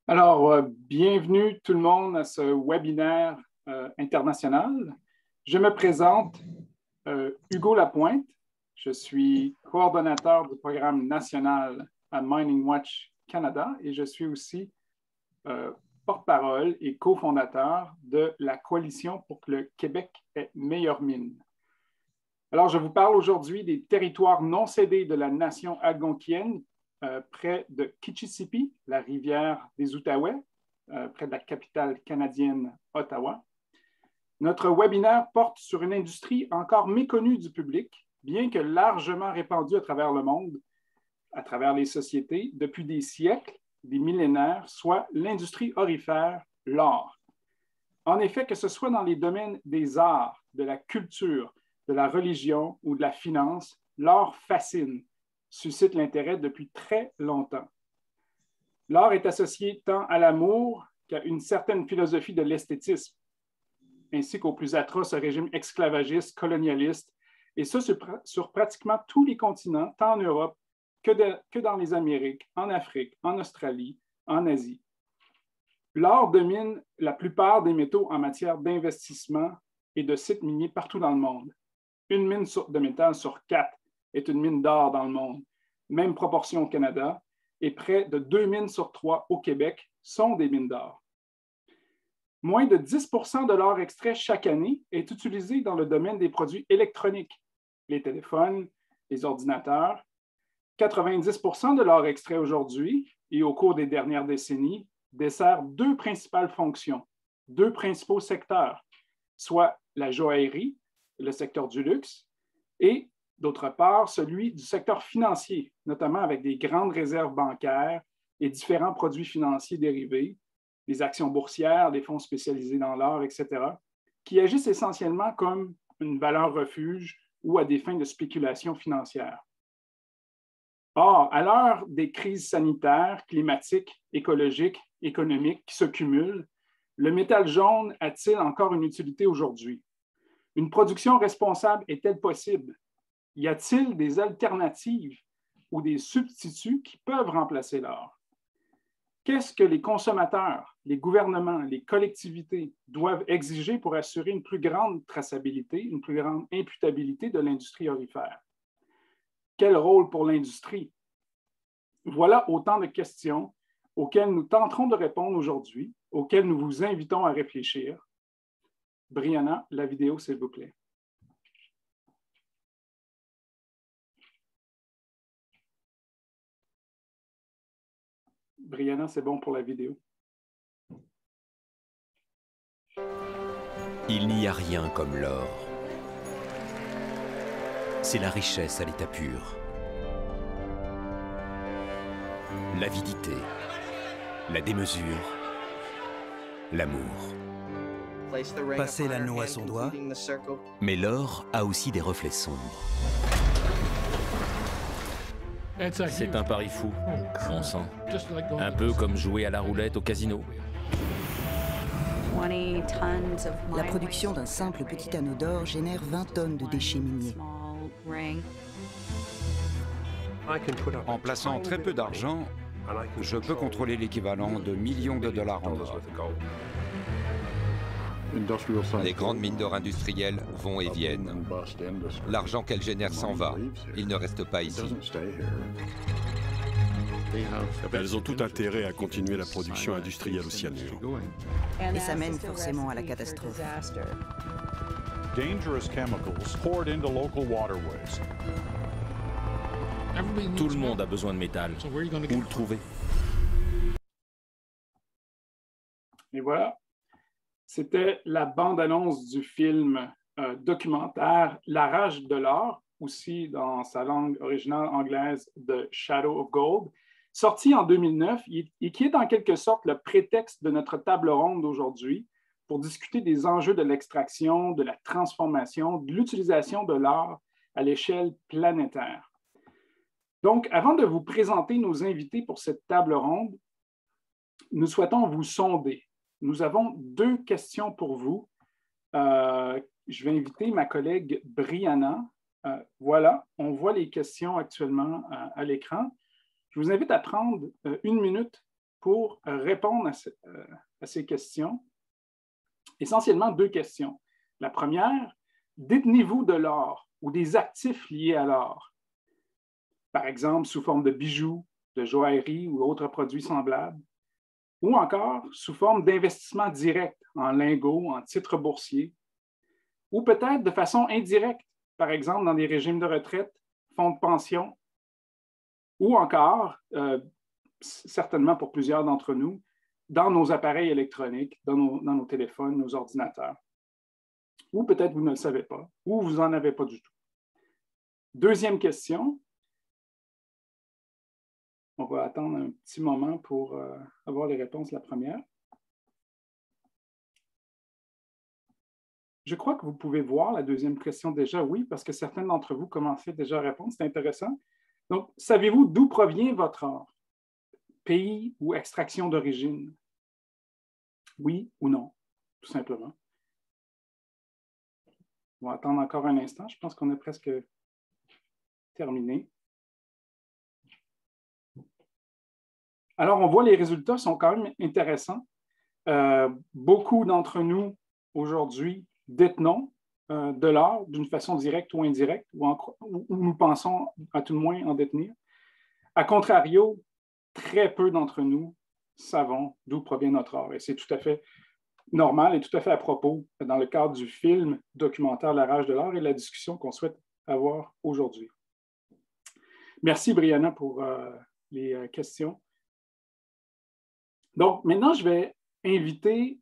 Bienvenue tout le monde à ce webinaire international. Je me présente, Hugo Lapointe. Je suis coordonnateur du programme national à Mining Watch Canada et je suis aussi porte-parole et cofondateur de la Coalition pour que le Québec ait meilleure mine. Alors, je vous parle aujourd'hui des territoires non cédés de la nation algonquienne près de Kichisipi, la rivière des Outaouais, près de la capitale canadienne, Ottawa. Notre webinaire porte sur une industrie encore méconnue du public, bien que largement répandue à travers le monde, à travers les sociétés, depuis des siècles, des millénaires, soit l'industrie aurifère, l'or. En effet, que ce soit dans les domaines des arts, de la culture, de la religion ou de la finance, l'or fascine, suscite l'intérêt depuis très longtemps. L'art est associé tant à l'amour qu'à une certaine philosophie de l'esthétisme, ainsi qu'au plus atroce régime esclavagiste, colonialiste, et ça sur pratiquement tous les continents, tant en Europe que dans les Amériques, en Afrique, en Australie, en Asie. L'or domine la plupart des métaux en matière d'investissement et de sites miniers partout dans le monde. Une mine de métal sur 4 est une mine d'or dans le monde, même proportion au Canada, et près de 2 mines sur 3 au Québec sont des mines d'or. Moins de 10 % de l'or extrait chaque année est utilisé dans le domaine des produits électroniques, les téléphones, les ordinateurs. 90 % de l'or extrait aujourd'hui et au cours des dernières décennies dessert deux principales fonctions, deux principaux secteurs, soit la joaillerie, le secteur du luxe, et d'autre part, celui du secteur financier, notamment avec des grandes réserves bancaires et différents produits financiers dérivés, des actions boursières, des fonds spécialisés dans l'or, etc., qui agissent essentiellement comme une valeur refuge ou à des fins de spéculation financière. Or, à l'heure des crises sanitaires, climatiques, écologiques, économiques qui se cumulent, le métal jaune a-t-il encore une utilité aujourd'hui? Une production responsable est-elle possible? Y a-t-il des alternatives ou des substituts qui peuvent remplacer l'or? Qu'est-ce que les consommateurs, les gouvernements, les collectivités doivent exiger pour assurer une plus grande traçabilité, une plus grande imputabilité de l'industrie aurifère? Quel rôle pour l'industrie? Voilà autant de questions auxquelles nous tenterons de répondre aujourd'hui, auxquelles nous vous invitons à réfléchir. Brianna, la vidéo, s'il vous plaît. Brianna, c'est bon pour la vidéo. Il n'y a rien comme l'or. C'est la richesse à l'état pur. L'avidité, la démesure, l'amour. Passer l'anneau à son doigt. Mais l'or a aussi des reflets sombres. C'est un pari fou, on sent. Un peu comme jouer à la roulette au casino. La production d'un simple petit anneau d'or génère 20 tonnes de déchets miniers. En plaçant très peu d'argent, je peux contrôler l'équivalent de millions de dollars en or. Les grandes mines d'or industrielles vont et viennent. L'argent qu'elles génèrent s'en va. Il ne reste pas ici. Elles ont tout intérêt à continuer la production industrielle au cyanure. Et ça mène forcément à la catastrophe. Tout le monde a besoin de métal. Où le trouver? Et voilà, c'était la bande-annonce du film documentaire La rage de l'or, aussi dans sa langue originale anglaise The Shadow of Gold, sorti en 2009 et qui est en quelque sorte le prétexte de notre table ronde d'aujourd'hui pour discuter des enjeux de l'extraction, de la transformation, de l'utilisation de l'or à l'échelle planétaire. Donc, avant de vous présenter nos invités pour cette table ronde, nous souhaitons vous sonder. Nous avons deux questions pour vous. Je vais inviter ma collègue Brianna. Voilà, on voit les questions actuellement à l'écran. Je vous invite à prendre une minute pour répondre à ces questions. Essentiellement 2 questions. La première, détenez-vous de l'or ou des actifs liés à l'or? Par exemple, sous forme de bijoux, de joaillerie ou autres produits semblables, ou encore sous forme d'investissement direct en lingots, en titres boursiers, ou peut-être de façon indirecte, par exemple dans des régimes de retraite, fonds de pension, ou encore, certainement pour plusieurs d'entre nous, dans nos appareils électroniques, dans nos téléphones, nos ordinateurs. Ou peut-être vous ne le savez pas, ou vous n'en avez pas du tout. Deuxième question. On va attendre un petit moment pour avoir les réponses de la première. Je crois que vous pouvez voir la deuxième question déjà, oui, parce que certains d'entre vous commençaient déjà à répondre. C'est intéressant. Donc, savez-vous d'où provient votre or? Pays ou extraction d'origine? Oui ou non, tout simplement. On va attendre encore un instant. Je pense qu'on est presque terminé. Alors, on voit les résultats sont quand même intéressants. Beaucoup d'entre nous, aujourd'hui, détenons de l'or d'une façon directe ou indirecte, ou nous pensons à tout le moins en détenir. A contrario, très peu d'entre nous savons d'où provient notre or. Et c'est tout à fait normal et tout à fait à propos dans le cadre du film documentaire La rage de l'or et la discussion qu'on souhaite avoir aujourd'hui. Merci, Brianna, pour les questions. Donc, maintenant, je vais inviter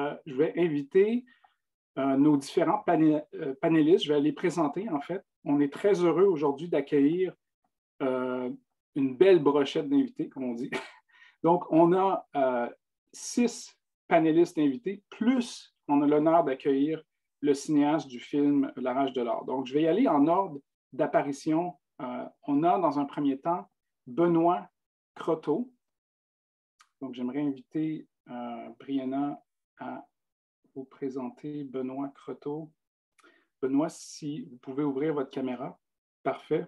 nos différents panélistes. Je vais les présenter, en fait. On est très heureux aujourd'hui d'accueillir une belle brochette d'invités, comme on dit. Donc, on a 6 panélistes invités, plus on a l'honneur d'accueillir le cinéaste du film La rage de l'or. Donc, je vais y aller en ordre d'apparition. On a, dans un premier temps, Benoît Croteau. Donc, j'aimerais inviter Brianna à vous présenter Benoît Croteau. Benoît, si vous pouvez ouvrir votre caméra. Parfait.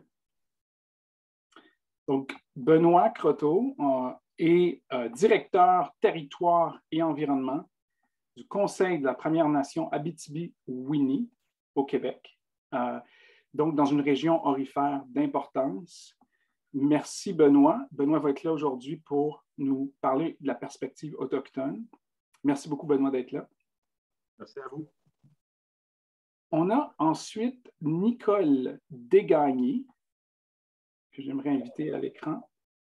Donc, Benoît Croteau est directeur territoire et environnement du Conseil de la Première Nation Abitibi-Winnie au Québec, donc dans une région aurifère d'importance. Merci, Benoît. Benoît va être là aujourd'hui pour nous parler de la perspective autochtone. Merci beaucoup, Benoît, d'être là. Merci à vous. On a ensuite Nicole Desgagnés, que j'aimerais inviter à l'écran.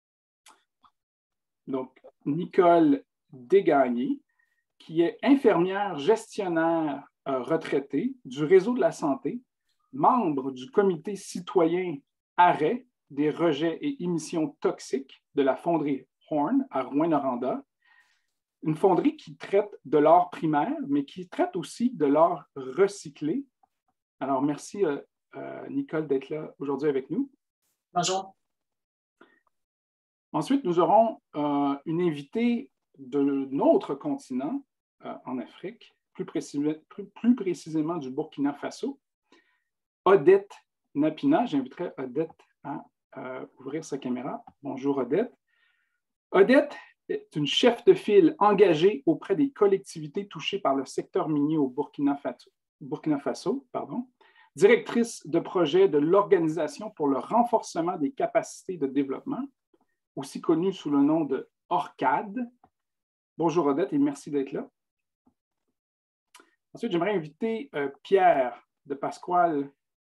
Donc, Nicole Desgagnés, qui est infirmière gestionnaire retraitée du réseau de la santé, membre du comité citoyen Arrêt des rejets et émissions toxiques de la fonderie Horn à Rouyn-Noranda, une fonderie qui traite de l'or primaire, mais qui traite aussi de l'or recyclé. Alors, merci, Nicole, d'être là aujourd'hui avec nous. Bonjour. Ensuite, nous aurons une invitée de notre continent, en Afrique, plus précisément du Burkina Faso, Odette Napina. J'inviterai Odette à ouvrir sa caméra. Bonjour, Odette. Odette est une chef de file engagée auprès des collectivités touchées par le secteur minier au Burkina Faso, directrice de projet de l'Organisation pour le renforcement des capacités de développement, aussi connue sous le nom de ORCAD. Bonjour Odette et merci d'être là. Ensuite, j'aimerais inviter Pierre de Pasquale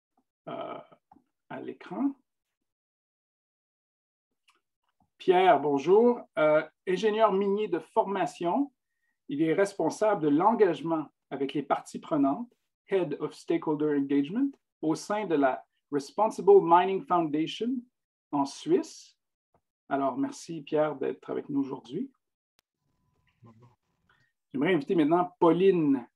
à l'écran. Pierre, bonjour. Ingénieur minier de formation, il est responsable de l'engagement avec les parties prenantes, Head of Stakeholder Engagement, au sein de la Responsible Mining Foundation en Suisse. Alors, merci Pierre d'être avec nous aujourd'hui. J'aimerais inviter maintenant Pauline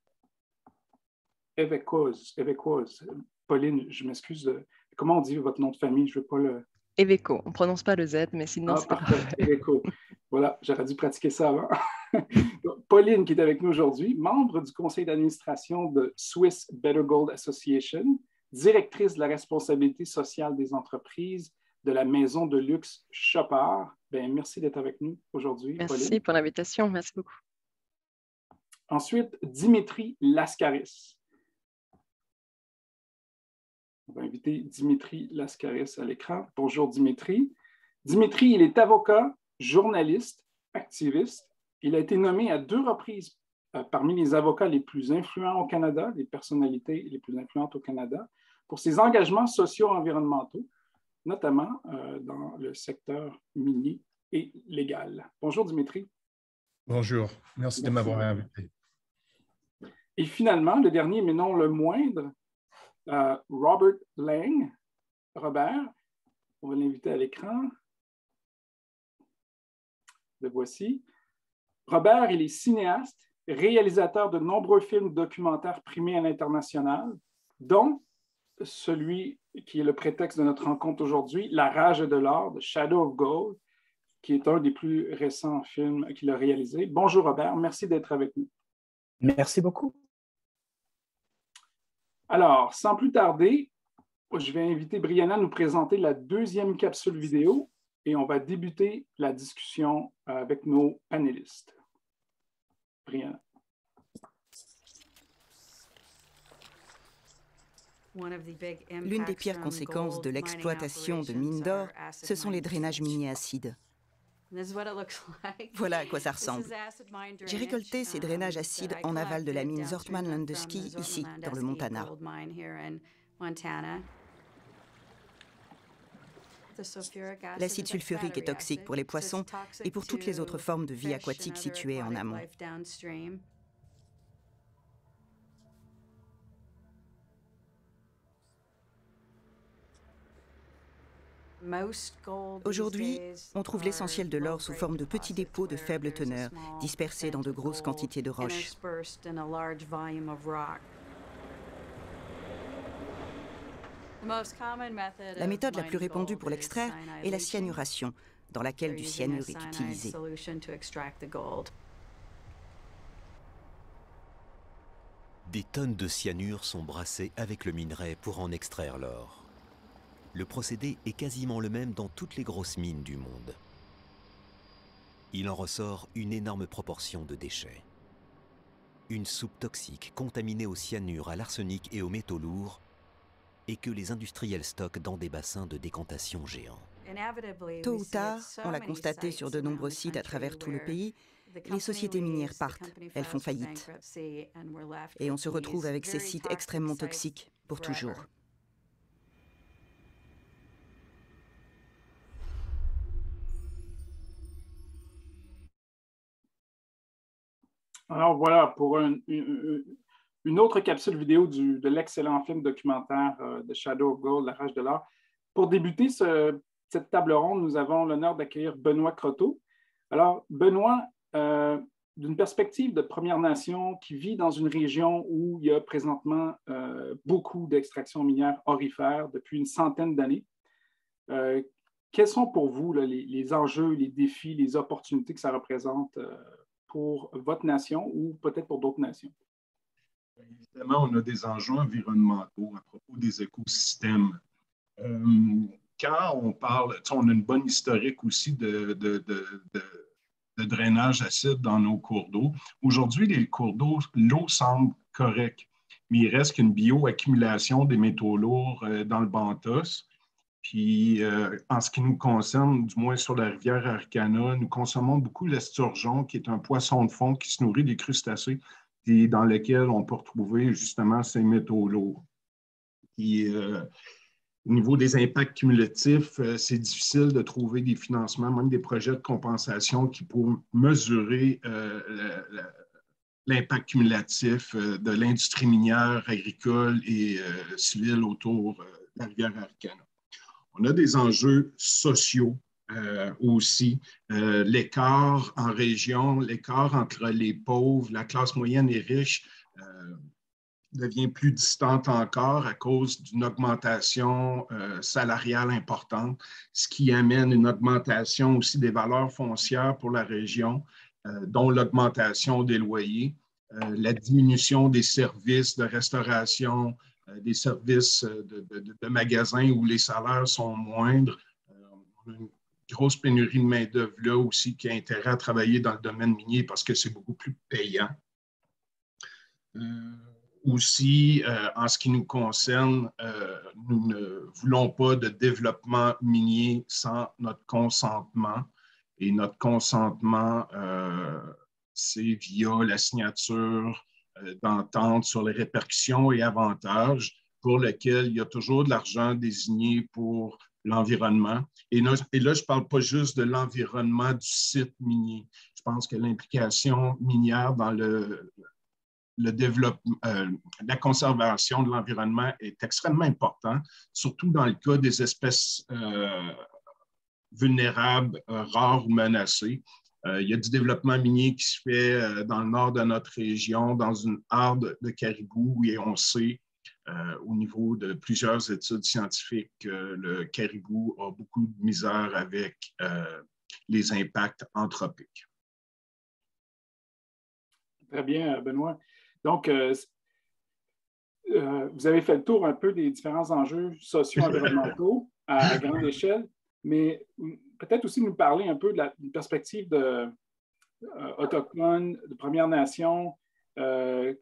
Évecoz. Pauline, je m'excuse. Comment on dit votre nom de famille? Je ne veux pas le... Éveco. On ne prononce pas le Z, mais sinon c'est parfait. Éveco. Voilà, j'aurais dû pratiquer ça avant. Donc, Pauline, qui est avec nous aujourd'hui, membre du conseil d'administration de Swiss Better Gold Association, directrice de la responsabilité sociale des entreprises de la maison de luxe Chopard. Bien, merci d'être avec nous aujourd'hui, Merci Pauline. pour l'invitation, merci beaucoup. Ensuite, Dimitri Lascaris. On va inviter Dimitri Lascaris à l'écran. Bonjour Dimitri. Dimitri, il est avocat, journaliste, activiste. Il a été nommé à 2 reprises parmi les avocats les plus influents au Canada, les personnalités les plus influentes au Canada, pour ses engagements socio-environnementaux, notamment dans le secteur minier et légal. Bonjour Dimitri. Bonjour, merci de m'avoir invité. Et finalement, le dernier, mais non le moindre, Robert Lang. Robert, on va l'inviter à l'écran. Le voici. Robert, il est cinéaste, réalisateur de nombreux films documentaires primés à l'international, dont celui qui est le prétexte de notre rencontre aujourd'hui, La rage de l'or, de Shadow of Gold, qui est un des plus récents films qu'il a réalisé. Bonjour Robert, merci d'être avec nous. Merci beaucoup. Alors, sans plus tarder, je vais inviter Brianna à nous présenter la 2e capsule vidéo et on va débuter la discussion avec nos panélistes. Brianna. L'une des pires conséquences de l'exploitation de mines d'or, ce sont les drainages miniers acides. Voilà à quoi ça ressemble. J'ai récolté ces drainages acides en aval de la mine Zortman Landusky, ici, dans le Montana. L'acide sulfurique est toxique pour les poissons et pour toutes les autres formes de vie aquatique situées en amont. Aujourd'hui, on trouve l'essentiel de l'or sous forme de petits dépôts de faible teneur, dispersés dans de grosses quantités de roches. La méthode la plus répandue pour l'extraire est la cyanuration, dans laquelle du cyanure est utilisé. Des tonnes de cyanure sont brassées avec le minerai pour en extraire l'or. Le procédé est quasiment le même dans toutes les grosses mines du monde. Il en ressort une énorme proportion de déchets. Une soupe toxique contaminée au cyanure, à l'arsenic et aux métaux lourds, et que les industriels stockent dans des bassins de décantation géants. Tôt ou tard, on l'a constaté sur de nombreux sites à travers tout le pays, les sociétés minières partent, elles font faillite. Et on se retrouve avec ces sites extrêmement toxiques pour toujours. Alors voilà, pour une autre capsule vidéo de l'excellent film documentaire de Shadow of Gold, La rage de l'or. Pour débuter cette table ronde, nous avons l'honneur d'accueillir Benoît Croteau. Alors, Benoît, d'une perspective de Première Nation qui vit dans une région où il y a présentement beaucoup d'extractions minières aurifères depuis une centaine d'années, quels sont pour vous là, les enjeux, les défis, les opportunités que ça représente pour votre nation ou peut-être pour d'autres nations? Évidemment, on a des enjeux environnementaux à propos des écosystèmes. Quand on parle, on a une bonne historique aussi de drainage acide dans nos cours d'eau. Aujourd'hui, les cours d'eau, l'eau semble correcte, mais il reste qu'une bioaccumulation des métaux lourds dans le Bantos. Puis, en ce qui nous concerne, du moins sur la rivière Arcana, nous consommons beaucoup l'esturgeon, qui est un poisson de fond qui se nourrit des crustacés et dans lequel on peut retrouver justement ces métaux lourds. Puis, au niveau des impacts cumulatifs, c'est difficile de trouver des financements, même des projets de compensation qui pourront mesurer l'impact cumulatif de l'industrie minière, agricole et civile autour de la rivière Arcana. On a des enjeux sociaux aussi. L'écart en région, l'écart entre les pauvres, la classe moyenne et riche devient plus distante encore à cause d'une augmentation salariale importante, ce qui amène une augmentation aussi des valeurs foncières pour la région, dont l'augmentation des loyers, la diminution des services de restauration, des services de magasins où les salaires sont moindres, on a une grosse pénurie de main-d'œuvre là aussi qui a intérêt à travailler dans le domaine minier parce que c'est beaucoup plus payant. Aussi, en ce qui nous concerne, nous ne voulons pas de développement minier sans notre consentement. Et notre consentement, c'est via la signature d'entente sur les répercussions et avantages pour lesquels il y a toujours de l'argent désigné pour l'environnement. Et là, je ne parle pas juste de l'environnement du site minier. Je pense que l'implication minière dans le développement, la conservation de l'environnement est extrêmement importante, surtout dans le cas des espèces vulnérables, rares ou menacées. Il y a du développement minier qui se fait dans le nord de notre région, dans une arde de caribou, et on sait au niveau de plusieurs études scientifiques que le caribou a beaucoup de misère avec les impacts anthropiques. Très bien, Benoît. Donc, vous avez fait le tour un peu des différents enjeux socio-environnementaux à grande échelle, mais peut-être aussi nous parler un peu de la perspective autochtone, de Premières Nations. Je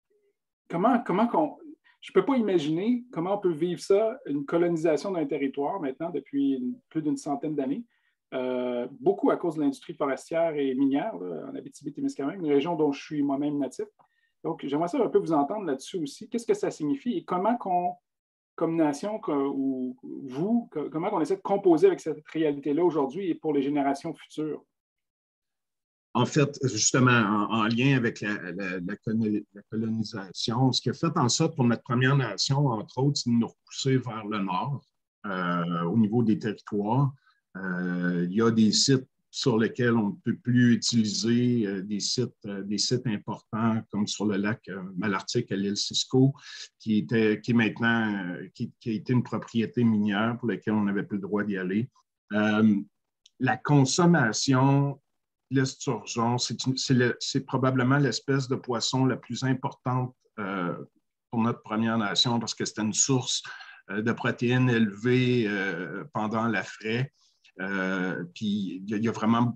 ne peux pas imaginer comment on peut vivre ça, une colonisation d'un territoire maintenant depuis plus d'une centaine d'années, beaucoup à cause de l'industrie forestière et minière là, en Abitibi-Témiscamingue, une région dont je suis moi-même natif. Donc, j'aimerais ça un peu vous entendre là-dessus aussi. Qu'est-ce que ça signifie et comment comme nation, ou vous, comment on essaie de composer avec cette réalité-là aujourd'hui et pour les générations futures? En fait, justement, en lien avec la colonisation, ce qui a fait en sorte pour notre Première Nation, entre autres, c'est de nous repousser vers le nord au niveau des territoires. Il y a des sites sur lesquels on ne peut plus utiliser des sites importants comme sur le lac Malartic à l'île Cisco, qui a été une propriété minière pour laquelle on n'avait plus le droit d'y aller. La consommation, l'esturgeon, c'est probablement l'espèce de poisson la plus importante pour notre Première Nation parce que c'était une source de protéines élevées pendant la fraie. Puis il y a vraiment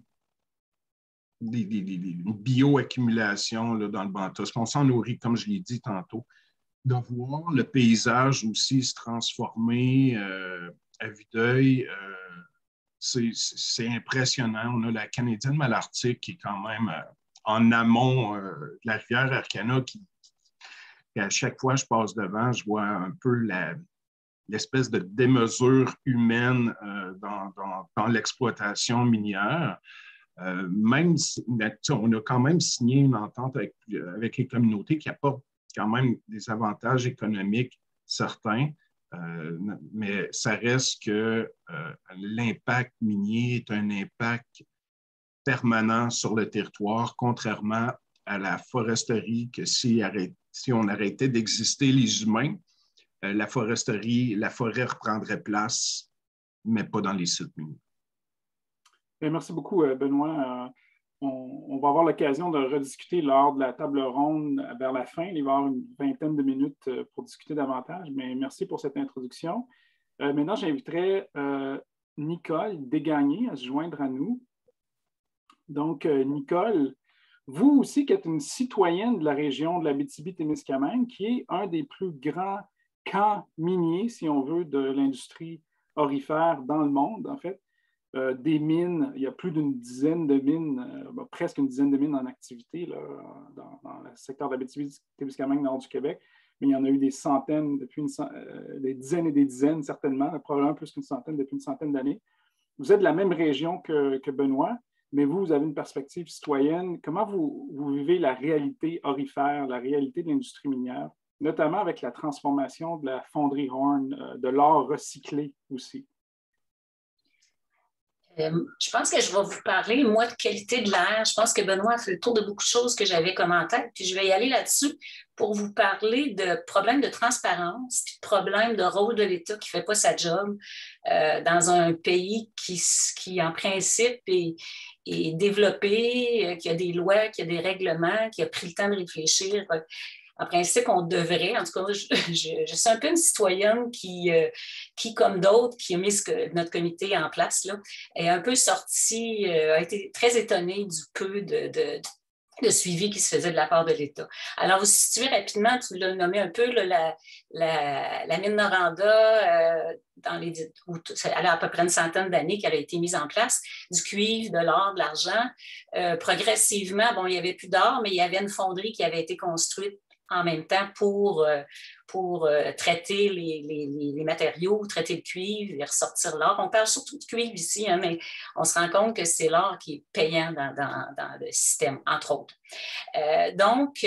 une bioaccumulation là, dans le Bantus. On s'en nourrit, comme je l'ai dit tantôt. De voir le paysage aussi se transformer à vue d'œil, c'est impressionnant. On a la Canadienne Malartic qui est quand même en amont de la rivière Arcana qui à chaque fois que je passe devant, je vois un peu l'espèce de démesure humaine dans l'exploitation minière. Même si, on a quand même signé une entente avec les communautés qui apportent quand même des avantages économiques certains, mais ça reste que l'impact minier est un impact permanent sur le territoire, contrairement à la foresterie que si on arrêtait d'exister les humains, la forêt reprendrait place, mais pas dans les sites miniers. Merci beaucoup, Benoît. On va avoir l'occasion de rediscuter lors de la table ronde vers la fin. Il va y avoir une vingtaine de minutes pour discuter davantage, mais merci pour cette introduction. Maintenant, j'inviterai Nicole Desgagnés à se joindre à nous. Donc, Nicole, vous aussi qui êtes une citoyenne de la région de l'Abitibi-Témiscamingue, qui est un des plus grands camp minier, si on veut, de l'industrie aurifère dans le monde, en fait. Des mines, il y a plus d'une dizaine de mines, presque une dizaine de mines en activité là, dans le secteur d'Abitibi-Témiscamingue, nord du Québec, mais il y en a eu des centaines, des dizaines et des dizaines, certainement, probablement plus qu'une centaine depuis une centaine d'années. Vous êtes de la même région que Benoît, mais vous avez une perspective citoyenne. Comment vous vivez la réalité aurifère, la réalité de l'industrie minière, notamment avec la transformation de la fonderie Horn, de l'or recyclé aussi? Je pense que je vais vous parler, moi, de qualité de l'air. Je pense que Benoît a fait le tour de beaucoup de choses que j'avais comme en tête, puis je vais y aller là-dessus pour vous parler de problèmes de transparence, puis de problèmes de rôle de l'État qui ne fait pas sa job dans un pays qui en principe, est développé, qui a des lois, qui a des règlements, qui a pris le temps de réfléchir. En principe, on devrait, en tout cas, je suis un peu une citoyenne qui comme d'autres, qui a mis notre comité en place, là, est un peu sortie, a été très étonnée du peu de suivi qui se faisait de la part de l'État. Alors, vous situez rapidement, tu l'as nommé un peu, là, la mine Noranda, elle a à peu près une centaine d'années qu'elle a été mise en place, du cuivre, de l'or, de l'argent. Progressivement, bon, il n'y avait plus d'or, mais il y avait une fonderie qui avait été construite en même temps pour traiter les matériaux, traiter le cuivre et ressortir l'or. On parle surtout de cuivre ici, hein, mais on se rend compte que c'est l'or qui est payant dans le système, entre autres. Donc,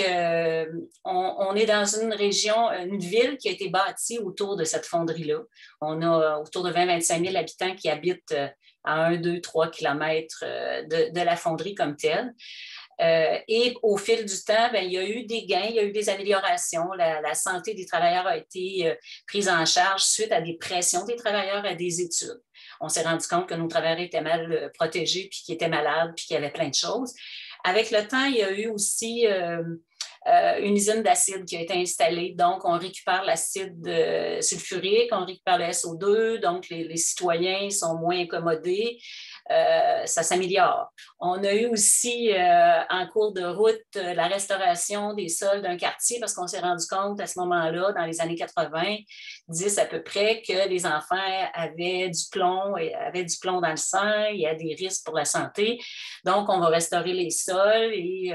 on est dans une région, une ville qui a été bâtie autour de cette fonderie-là. On a autour de 20-25 000 habitants qui habitent à 1, 2, 3 kilomètres de la fonderie comme telle. Et au fil du temps, il y a eu des gains, il y a eu des améliorations. La santé des travailleurs a été prise en charge suite à des pressions des travailleurs, à des études. On s'est rendu compte que nos travailleurs étaient mal protégés, puis qu'ils étaient malades, puis qu'il y avait plein de choses. Avec le temps, il y a eu aussi une usine d'acide qui a été installée. Donc, on récupère l'acide sulfurique, on récupère le SO2, donc les citoyens sont moins incommodés. Ça s'améliore. On a eu aussi en cours de route la restauration des sols d'un quartier parce qu'on s'est rendu compte à ce moment-là, dans les années 90 à peu près, que les enfants avaient du plomb dans le sang, il y a des risques pour la santé. Donc, on va restaurer les sols et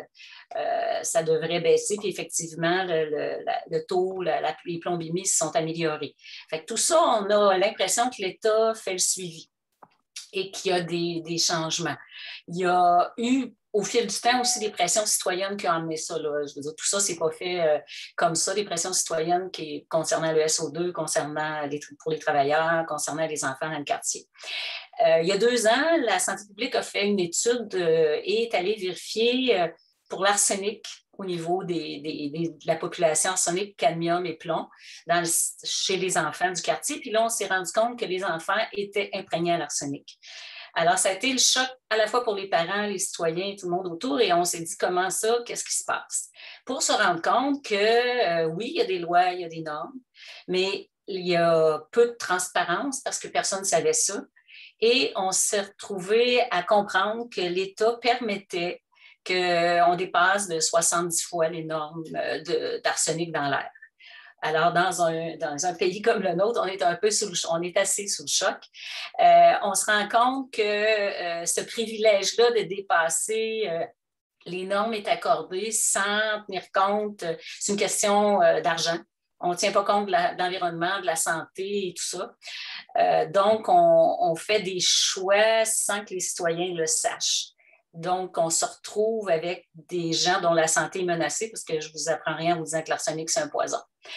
ça devrait baisser. Puis effectivement, le taux, les plombimies se sont améliorés. Fait que tout ça, on a l'impression que l'État fait le suivi et qu'il y a des changements. Il y a eu, au fil du temps, aussi des pressions citoyennes qui ont amené ça. Là. Je veux dire, tout ça, c'est pas fait comme ça, des pressions citoyennes concernant le SO2, pour les travailleurs, concernant les enfants dans le quartier. Il y a 2 ans, la santé publique a fait une étude et est allée vérifier pour l'arsenic au niveau de la population, arsenic, cadmium et plomb chez les enfants du quartier. Puis là, on s'est rendu compte que les enfants étaient imprégnés à l'arsenic. Alors, ça a été le choc à la fois pour les parents, les citoyens et tout le monde autour. Et on s'est dit, comment ça? Qu'est-ce qui se passe? Pour se rendre compte que, oui, il y a des lois, il y a des normes, mais il y a peu de transparence parce que personne ne savait ça. Et on s'est retrouvé à comprendre que l'État permettait qu'on dépasse de 70 fois les normes d'arsenic dans l'air. Alors, dans un pays comme le nôtre, on est assez sous le choc. On se rend compte que ce privilège-là de dépasser les normes est accordé sans tenir compte, c'est une question d'argent. On ne tient pas compte de l'environnement, de la santé et tout ça. Donc, on fait des choix sans que les citoyens le sachent. Donc, on se retrouve avec des gens dont la santé est menacée, parce que je ne vous apprends rien en vous disant que l'arsenic, c'est un poison.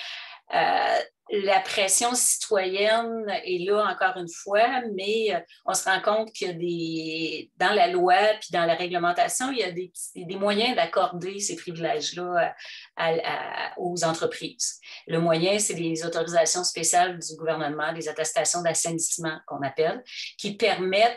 La pression citoyenne est là encore une fois, mais on se rend compte qu'il y a dans la loi puis dans la réglementation, il y a des moyens d'accorder ces privilèges-là aux entreprises. Le moyen, c'est des autorisations spéciales du gouvernement, des attestations d'assainissement qu'on appelle, qui permettent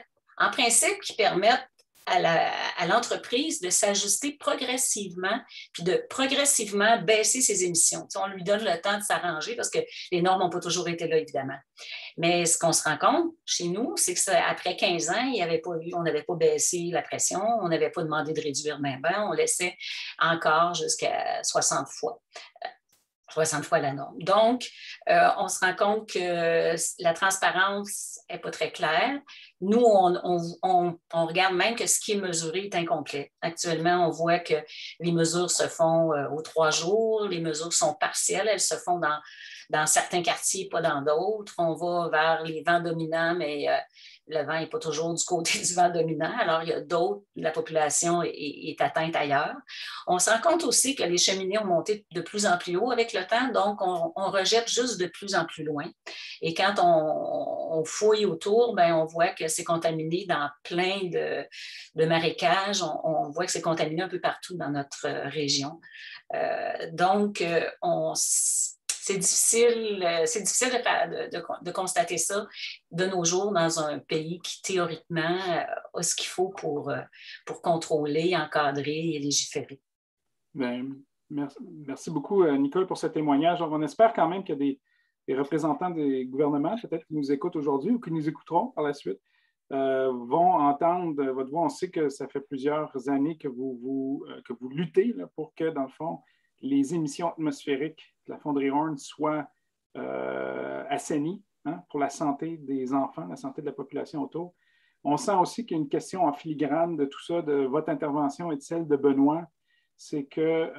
à l'entreprise de s'ajuster progressivement, puis de progressivement baisser ses émissions. On lui donne le temps de s'arranger parce que les normes n'ont pas toujours été là, évidemment. Mais ce qu'on se rend compte chez nous, c'est qu'après 15 ans, on n'avait pas baissé la pression, on n'avait pas demandé de réduire même, on laissait encore jusqu'à 60 fois. 60 fois la norme. Donc, on se rend compte que la transparence n'est pas très claire. Nous, on regarde même que ce qui est mesuré est incomplet. Actuellement, on voit que les mesures se font aux 3 jours, les mesures sont partielles, elles se font dans certains quartiers, pas dans d'autres. On va vers les vents dominants, mais le vent n'est pas toujours du côté du vent dominant. Alors, il y a d'autres, la population est atteinte ailleurs. On se rend compte aussi que les cheminées ont monté de plus en plus haut avec le temps, donc on rejette juste de plus en plus loin. Et quand on fouille autour, on voit que c'est contaminé dans plein de marécages. On voit que c'est contaminé un peu partout dans notre région. Donc, c'est difficile de constater ça de nos jours dans un pays qui, théoriquement, a ce qu'il faut pour contrôler, encadrer et légiférer. Merci beaucoup, Nicole, pour ce témoignage. Alors, on espère quand même qu'il y a des représentants des gouvernements, peut-être, qui nous écoutent aujourd'hui ou qui nous écouteront par la suite, vont entendre votre voix. On sait que ça fait plusieurs années que vous luttez là, pour que, dans le fond, les émissions atmosphériques de la fonderie Horne soient assainies, hein, pour la santé des enfants, la santé de la population autour. On sent aussi qu'il y a une question en filigrane de tout ça, de votre intervention et de celle de Benoît, c'est qu'il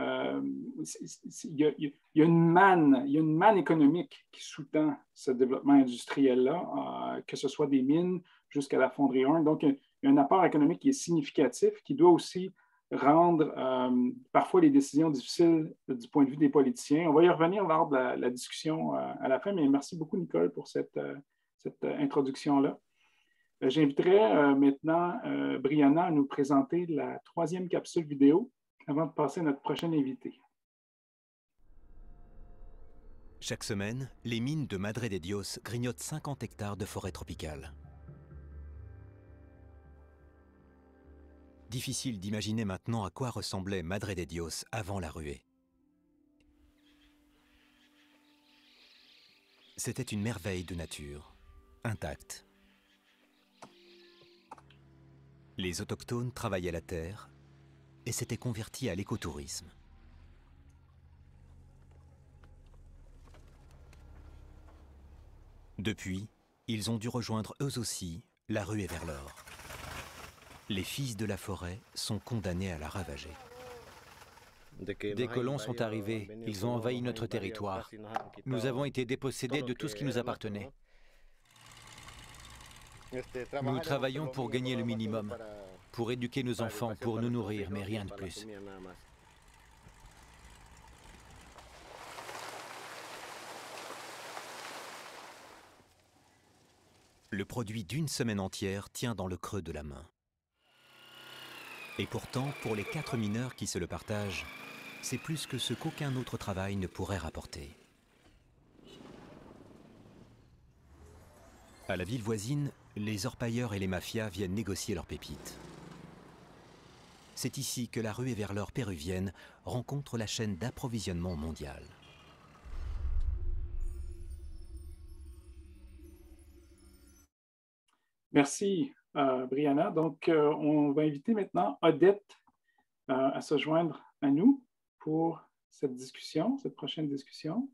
y a une manne économique qui sous-tend ce développement industriel-là, que ce soit des mines jusqu'à la fonderie Horne. Donc, il y a un apport économique qui est significatif, qui doit aussi rendre parfois les décisions difficiles du point de vue des politiciens. On va y revenir lors de la discussion à la fin, mais merci beaucoup, Nicole, pour cette introduction-là. J'inviterai maintenant Brianna à nous présenter la 3e capsule vidéo avant de passer à notre prochain invité. Chaque semaine, les mines de Madre de Dios grignotent 50 hectares de forêt tropicale. Difficile d'imaginer maintenant à quoi ressemblait Madre de Dios avant la ruée. C'était une merveille de nature, intacte. Les autochtones travaillaient la terre et s'étaient convertis à l'écotourisme. Depuis, ils ont dû rejoindre eux aussi la ruée vers l'or. Les fils de la forêt sont condamnés à la ravager. Des colons sont arrivés, ils ont envahi notre territoire. Nous avons été dépossédés de tout ce qui nous appartenait. Nous travaillons pour gagner le minimum, pour éduquer nos enfants, pour nous nourrir, mais rien de plus. Le produit d'une semaine entière tient dans le creux de la main. Et pourtant, pour les 4 mineurs qui se le partagent, c'est plus que ce qu'aucun autre travail ne pourrait rapporter. À la ville voisine, les orpailleurs et les mafias viennent négocier leurs pépites. C'est ici que la ruée vers l'or péruvienne rencontre la chaîne d'approvisionnement mondiale. Merci, Brianna. Donc, on va inviter maintenant Odette à se joindre à nous pour cette discussion, cette prochaine discussion.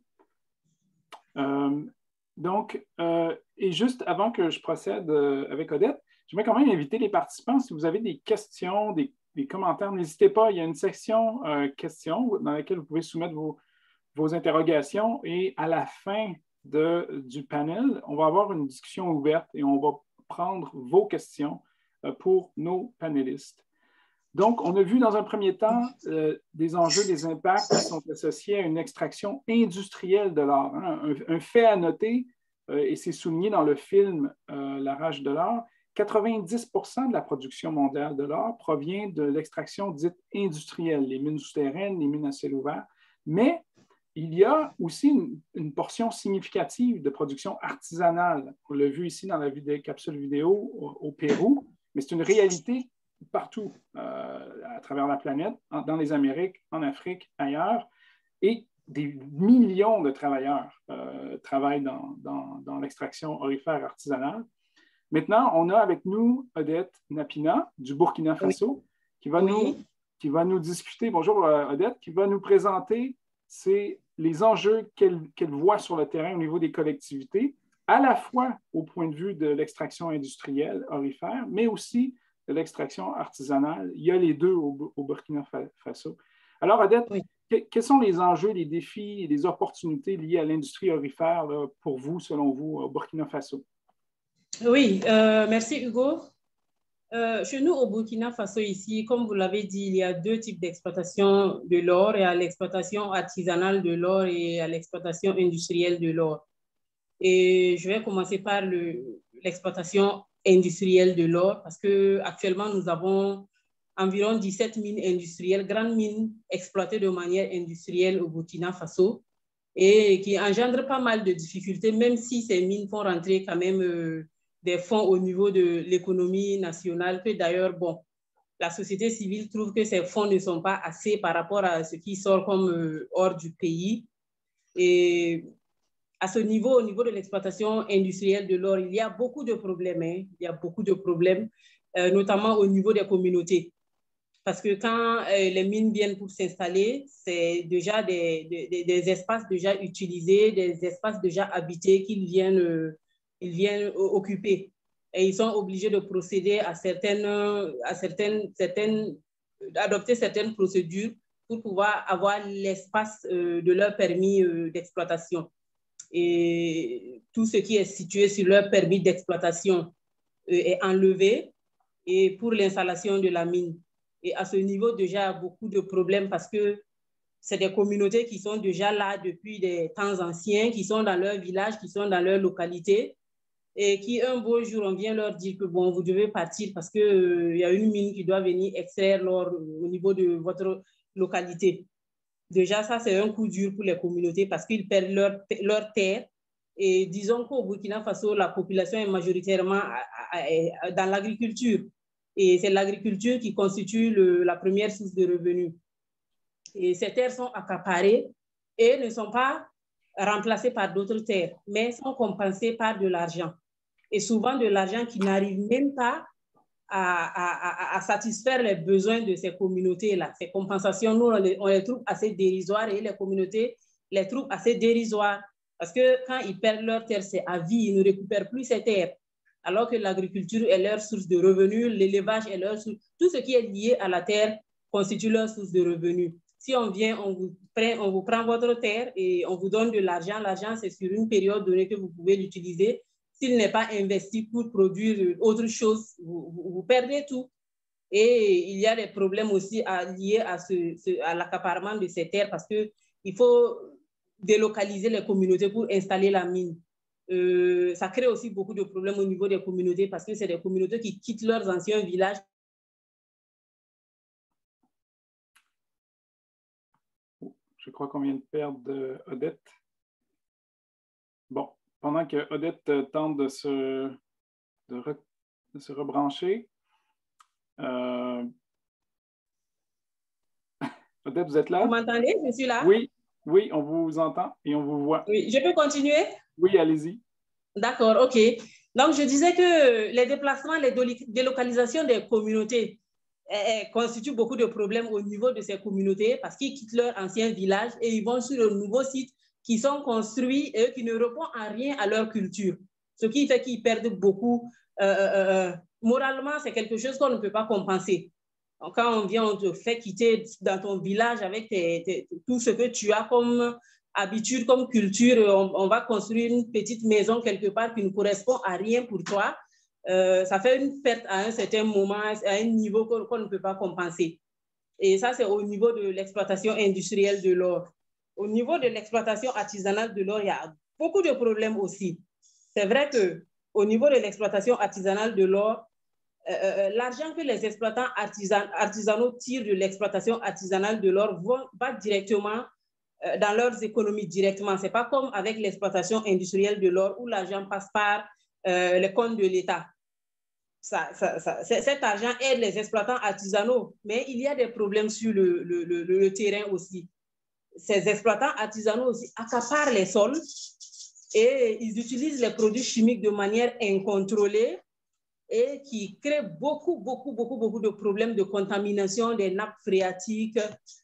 Et juste avant que je procède avec Odette, j'aimerais quand même inviter les participants, si vous avez des questions, des commentaires, n'hésitez pas, il y a une section questions dans laquelle vous pouvez soumettre vos interrogations et à la fin du panel, on va avoir une discussion ouverte et on va prendre vos questions pour nos panélistes. Donc, on a vu dans un premier temps des enjeux, des impacts qui sont associés à une extraction industrielle de l'or. Hein. Un fait à noter, et c'est souligné dans le film La rage de l'or, 90% de la production mondiale de l'or provient de l'extraction dite industrielle, les mines souterraines, les mines à ciel ouvert. Mais il y a aussi une portion significative de production artisanale. On l'a vu ici dans la capsule vidéo au Pérou, mais c'est une réalité partout à travers la planète, dans les Amériques, en Afrique, ailleurs. Et des millions de travailleurs travaillent dans l'extraction aurifère artisanale. Maintenant, on a avec nous Odette Napina du Burkina Faso qui va nous discuter. Bonjour Odette, qui va nous présenter les enjeux qu'elle voit sur le terrain au niveau des collectivités, à la fois au point de vue de l'extraction industrielle aurifère, mais aussi de l'extraction artisanale. Il y a les deux au Burkina Faso. Alors, Odette, quels sont les enjeux, les défis et les opportunités liées à l'industrie aurifère là, pour vous, selon vous, au Burkina Faso? Oui, merci Hugo. Chez nous, au Burkina Faso, ici, comme vous l'avez dit, il y a 2 types d'exploitation de l'or. Il y a l'exploitation artisanale de l'or et à l'exploitation industrielle de l'or. Et je vais commencer par l'exploitation industrielle de l'or parce qu'actuellement, nous avons environ 17 mines industrielles, grandes mines exploitées de manière industrielle au Burkina Faso et qui engendrent pas mal de difficultés, même si ces mines font rentrer quand même des fonds au niveau de l'économie nationale, que d'ailleurs, bon, la société civile trouve que ces fonds ne sont pas assez par rapport à ce qui sort comme hors du pays. Et à ce niveau, au niveau de l'exploitation industrielle de l'or, il y a beaucoup de problèmes. Il y a beaucoup de problèmes, notamment au niveau des communautés. Parce que quand les mines viennent pour s'installer, c'est déjà des espaces déjà utilisés, des espaces déjà habités qu'ils viennent occuper. Et ils sont obligés de procéder à adopter certaines procédures pour pouvoir avoir l'espace de leur permis d'exploitation. Et tout ce qui est situé sur leur permis d'exploitation est enlevé et pour l'installation de la mine. Et à ce niveau, déjà, il y a beaucoup de problèmes parce que c'est des communautés qui sont déjà là depuis des temps anciens, qui sont dans leur village, qui sont dans leur localité, et qui, un beau jour, on vient leur dire que, bon, vous devez partir parce qu'il y a une mine qui doit venir extraire l'or au niveau de votre localité. Déjà, ça, c'est un coup dur pour les communautés parce qu'ils perdent leur terre. Et disons qu'au Burkina Faso, la population est majoritairement dans l'agriculture. Et c'est l'agriculture qui constitue la première source de revenus. Et ces terres sont accaparées et ne sont pas remplacées par d'autres terres, mais sont compensées par de l'argent. Et souvent de l'argent qui n'arrive même pas à satisfaire les besoins de ces communautés-là. Ces compensations, nous, on les trouve assez dérisoires et les communautés les trouvent assez dérisoires parce que quand ils perdent leurs terres, c'est à vie, ils ne récupèrent plus ces terres. Alors que l'agriculture est leur source de revenus, l'élevage est leur source, tout ce qui est lié à la terre constitue leur source de revenus. Si on vient, on vous prend votre terre et on vous donne de l'argent. L'argent, c'est sur une période donnée que vous pouvez l'utiliser. S'il n'est pas investi pour produire autre chose, vous perdez tout. Et il y a des problèmes aussi liés à l'accaparement de ces terres parce qu'il faut délocaliser les communautés pour installer la mine. Ça crée aussi beaucoup de problèmes au niveau des communautés parce que c'est des communautés qui quittent leurs anciens villages. Je crois qu'on vient de perdre Odette. Bon, pendant que Odette tente de se rebrancher. Odette, vous êtes là? Vous m'entendez? Je suis là? Oui, oui, on vous entend et on vous voit. Oui, je peux continuer? Oui, allez-y. D'accord, OK. Donc, je disais que les déplacements, les délocalisations des communautés constituent beaucoup de problèmes au niveau de ces communautés parce qu'ils quittent leur ancien village et ils vont sur de nouveaux sites qui sont construits et qui ne répondent en rien à leur culture. Ce qui fait qu'ils perdent beaucoup. Moralement, c'est quelque chose qu'on ne peut pas compenser. Donc, quand on vient, on te fait quitter dans ton village avec tout ce que tu as comme habitude, comme culture, on va construire une petite maison quelque part qui ne correspond à rien pour toi. Ça fait une perte à un certain moment, à un niveau qu'on ne peut pas compenser. Et ça, c'est au niveau de l'exploitation industrielle de l'or. Au niveau de l'exploitation artisanale de l'or, il y a beaucoup de problèmes aussi. C'est vrai qu'au niveau de l'exploitation artisanale de l'or, l'argent que les exploitants artisanaux tirent de l'exploitation artisanale de l'or va directement dans leurs économies directement. Ce n'est pas comme avec l'exploitation industrielle de l'or où l'argent passe par les comptes de l'État. Cet argent aide les exploitants artisanaux, mais il y a des problèmes sur le terrain aussi. Ces exploitants artisanaux aussi accaparent les sols et ils utilisent les produits chimiques de manière incontrôlée et qui crée beaucoup de problèmes de contamination des nappes phréatiques,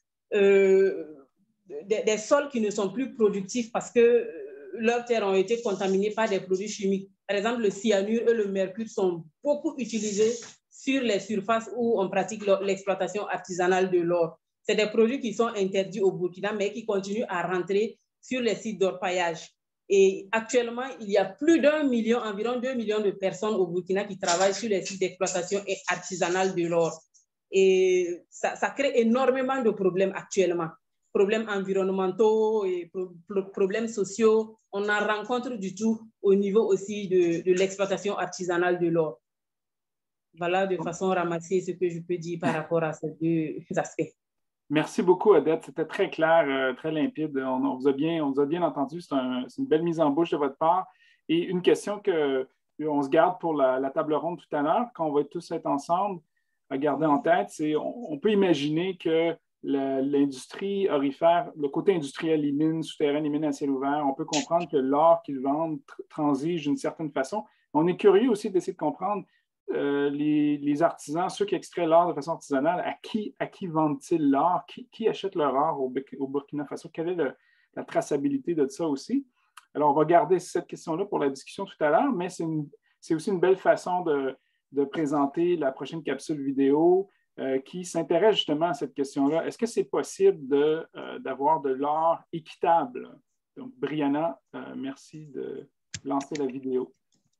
des sols qui ne sont plus productifs parce que leurs terres ont été contaminées par des produits chimiques. Par exemple, le cyanure et le mercure sont beaucoup utilisés sur les surfaces où on pratique l'exploitation artisanale de l'or. C'est des produits qui sont interdits au Burkina, mais qui continuent à rentrer sur les sites d'orpaillage. Et actuellement, il y a plus d'1 million, environ 2 millions de personnes au Burkina qui travaillent sur les sites d'exploitation artisanale de l'or. Et ça crée énormément de problèmes actuellement. Problèmes environnementaux et problèmes sociaux. On en rencontre du tout au niveau aussi de l'exploitation artisanale de l'or. Voilà de façon ramassée ce que je peux dire par rapport à ces deux aspects. Merci beaucoup, Odette. C'était très clair, très limpide. On vous a bien entendu. C'est une belle mise en bouche de votre part. Et une question qu'on se garde pour la table ronde tout à l'heure, quand on va tous être ensemble. à garder en tête, c'est on peut imaginer que l'industrie aurifère, le côté industriel, les mines souterraines, les mines à ciel ouvert, on peut comprendre que l'or qu'ils vendent transige d'une certaine façon. On est curieux aussi d'essayer de comprendre les artisans, ceux qui extraient l'or de façon artisanale, à qui vendent-ils l'or? Qui achète leur or au Burkina Faso? Quelle est la traçabilité de ça aussi? Alors, on va garder cette question-là pour la discussion tout à l'heure, mais c'est aussi une belle façon de présenter la prochaine capsule vidéo qui s'intéresse justement à cette question-là. Est-ce que c'est possible d'avoir de l'or équitable? Donc, Brianna, merci de lancer la vidéo.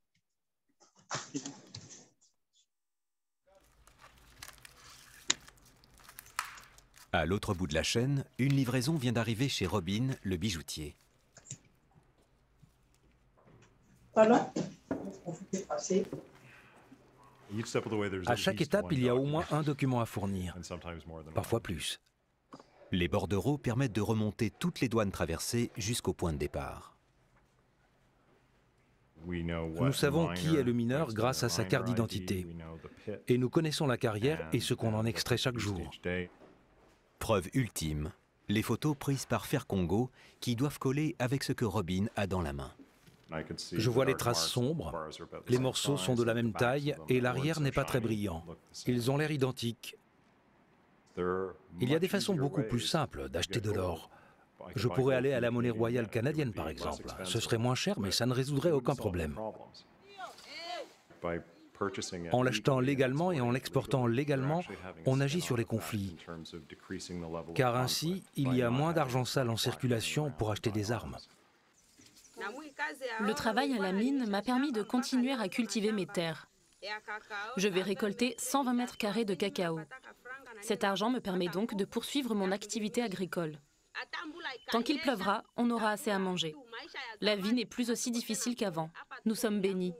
À l'autre bout de la chaîne, une livraison vient d'arriver chez Robin, le bijoutier. Pardon? À chaque étape, il y a au moins un document à fournir, parfois plus. Les bordereaux permettent de remonter toutes les douanes traversées jusqu'au point de départ. Nous savons qui est le mineur grâce à sa carte d'identité. Et nous connaissons la carrière et ce qu'on en extrait chaque jour. Preuve ultime, les photos prises par Fer Congo qui doivent coller avec ce que Robin a dans la main. Je vois les traces sombres, les morceaux sont de la même taille et l'arrière n'est pas très brillant. Ils ont l'air identiques. Il y a des façons beaucoup plus simples d'acheter de l'or. Je pourrais aller à la monnaie royale canadienne par exemple. Ce serait moins cher mais ça ne résoudrait aucun problème. En l'achetant légalement et en l'exportant légalement, on agit sur les conflits. Car ainsi, il y a moins d'argent sale en circulation pour acheter des armes. Le travail à la mine m'a permis de continuer à cultiver mes terres. Je vais récolter 120 mètres carrés de cacao. Cet argent me permet donc de poursuivre mon activité agricole. Tant qu'il pleuvra, on aura assez à manger. La vie n'est plus aussi difficile qu'avant. Nous sommes bénis.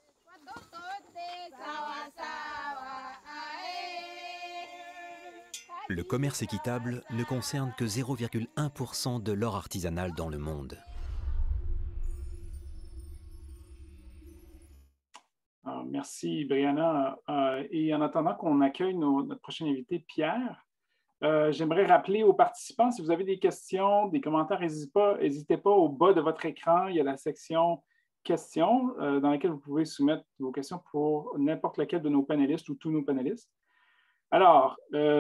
Le commerce équitable ne concerne que 0,1% de l'or artisanal dans le monde. Alors, merci, Brianna. Et en attendant qu'on accueille notre prochain invité, Pierre, j'aimerais rappeler aux participants, si vous avez des questions, des commentaires, n'hésitez pas au bas de votre écran. Il y a la section questions dans laquelle vous pouvez soumettre vos questions pour n'importe lequel de nos panélistes ou tous nos panélistes. Alors,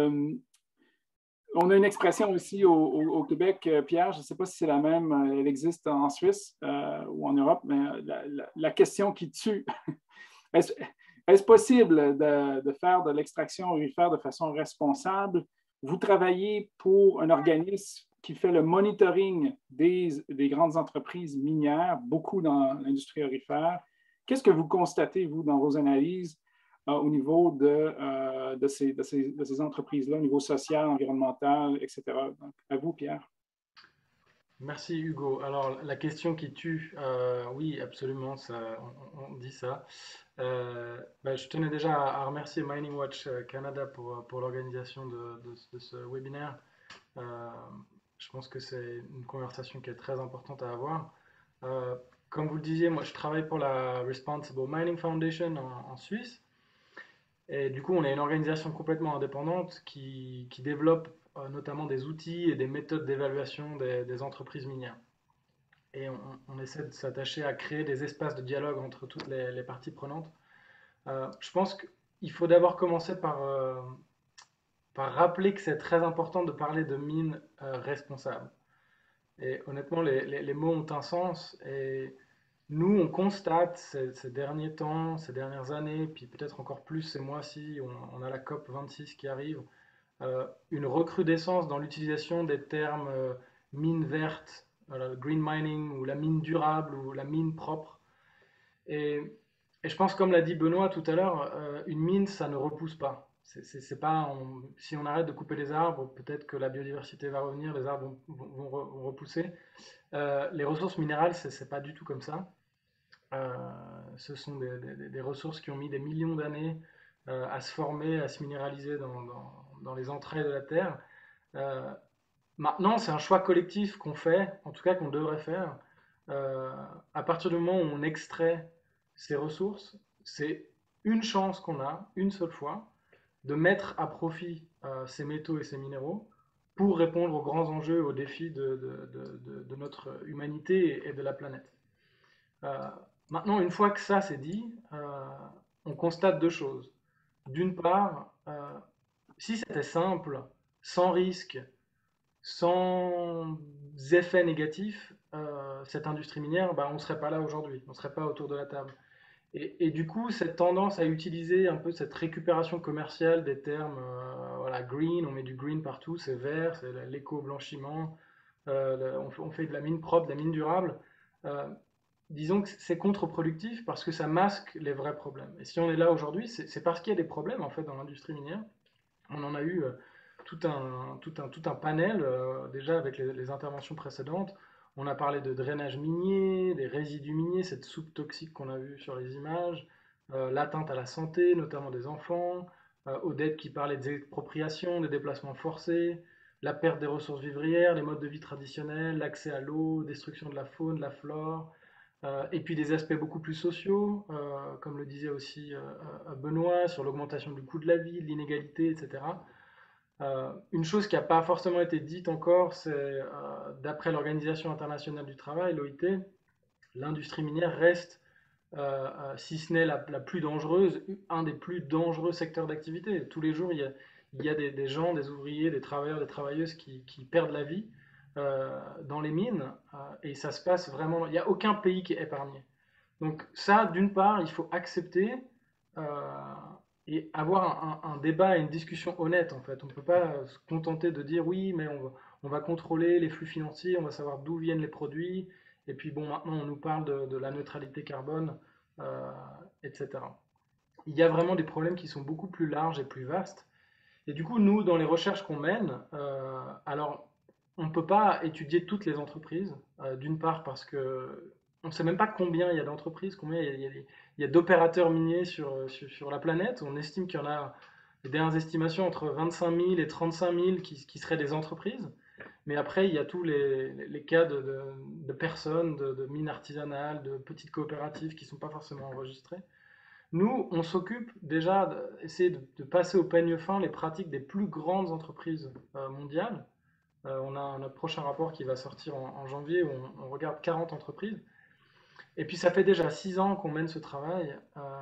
on a une expression aussi au Québec, Pierre, je ne sais pas si c'est la même, elle existe en Suisse ou en Europe, mais la question qui tue. Est-ce possible de faire de l'extraction aurifère de façon responsable? Vous travaillez pour un organisme qui fait le monitoring des grandes entreprises minières, beaucoup dans l'industrie aurifère. Qu'est-ce que vous constatez, vous, dans vos analyses au niveau de ces entreprises-là, au niveau social, environnemental, etc.? Donc, à vous, Pierre. Merci, Hugo. Alors, la question qui tue, oui, absolument, on dit ça. Je tenais déjà à remercier Mining Watch Canada pour l'organisation de ce webinaire. Je pense que c'est une conversation qui est très importante à avoir. Comme vous le disiez, moi je travaille pour la Responsible Mining Foundation en Suisse. Et du coup, on est une organisation complètement indépendante qui développe notamment des outils et des méthodes d'évaluation des entreprises minières. Et on essaie de s'attacher à créer des espaces de dialogue entre toutes les parties prenantes. Je pense qu'il faut d'abord commencer par rappeler que c'est très important de parler de mines responsables. Et honnêtement, les mots ont un sens. Et nous, on constate ces derniers temps, ces dernières années, puis peut-être encore plus ces mois-ci, on a la COP26 qui arrive, une recrudescence dans l'utilisation des termes mine verte, le green mining, ou la mine durable, ou la mine propre. Et je pense, comme l'a dit Benoît tout à l'heure, une mine, ça ne repousse pas. C'est pas si on arrête de couper les arbres, peut-être que la biodiversité va revenir, les arbres vont repousser. Les ressources minérales, c'est pas du tout comme ça. Ce sont des ressources qui ont mis des millions d'années à se former, à se minéraliser dans les entrailles de la Terre. Maintenant, c'est un choix collectif qu'on fait, en tout cas qu'on devrait faire. À partir du moment où on extrait ces ressources, c'est une chance qu'on a, une seule fois, de mettre à profit ces métaux et ces minéraux pour répondre aux grands enjeux, aux défis de notre humanité et de la planète. Maintenant, une fois que ça c'est dit, on constate deux choses. D'une part, si c'était simple, sans risque, sans effets négatifs, cette industrie minière, on ne serait pas là aujourd'hui, on ne serait pas autour de la table. Et du coup, cette tendance à utiliser un peu cette récupération commerciale des termes, voilà, green, on met du green partout, c'est vert, c'est l'éco-blanchiment, on fait de la mine propre, de la mine durable. Disons que c'est contre-productif parce que ça masque les vrais problèmes. Et si on est là aujourd'hui, c'est parce qu'il y a des problèmes en fait dans l'industrie minière. On en a eu tout un panel déjà avec les interventions précédentes. On a parlé de drainage minier, des résidus miniers, cette soupe toxique qu'on a vue sur les images, l'atteinte à la santé, notamment des enfants, Odette qui parlait des expropriations, des déplacements forcés, la perte des ressources vivrières, les modes de vie traditionnels, l'accès à l'eau, destruction de la faune, de la flore, et puis des aspects beaucoup plus sociaux, comme le disait aussi Benoît, sur l'augmentation du coût de la vie, de l'inégalité, etc. Une chose qui n'a pas forcément été dite encore, c'est d'après l'Organisation internationale du travail, l'OIT, l'industrie minière reste, si ce n'est la plus dangereuse, un des plus dangereux secteurs d'activité. Tous les jours, il y a des gens, des ouvriers, des travailleurs, des travailleuses qui perdent la vie dans les mines, et ça se passe vraiment, il n'y a aucun pays qui est épargné. Donc ça, d'une part, il faut accepter et avoir un débat et une discussion honnête, en fait. On ne peut pas se contenter de dire oui, mais on va contrôler les flux financiers, on va savoir d'où viennent les produits, et puis bon, maintenant on nous parle de la neutralité carbone, etc. Il y a vraiment des problèmes qui sont beaucoup plus larges et plus vastes. Et du coup, nous, dans les recherches qu'on mène, alors on ne peut pas étudier toutes les entreprises, d'une part parce que on ne sait même pas combien il y a d'entreprises, combien il y a d'opérateurs miniers sur la planète. On estime qu'il y en a des estimations entre 25 000 et 35 000 qui seraient des entreprises. Mais après, il y a tous les cas de personnes, de mines artisanales, de petites coopératives qui ne sont pas forcément enregistrées. Nous, on s'occupe déjà d'essayer de passer au peigne fin les pratiques des plus grandes entreprises mondiales. On a notre prochain rapport qui va sortir en janvier où on regarde 40 entreprises. Et puis ça fait déjà 6 ans qu'on mène ce travail.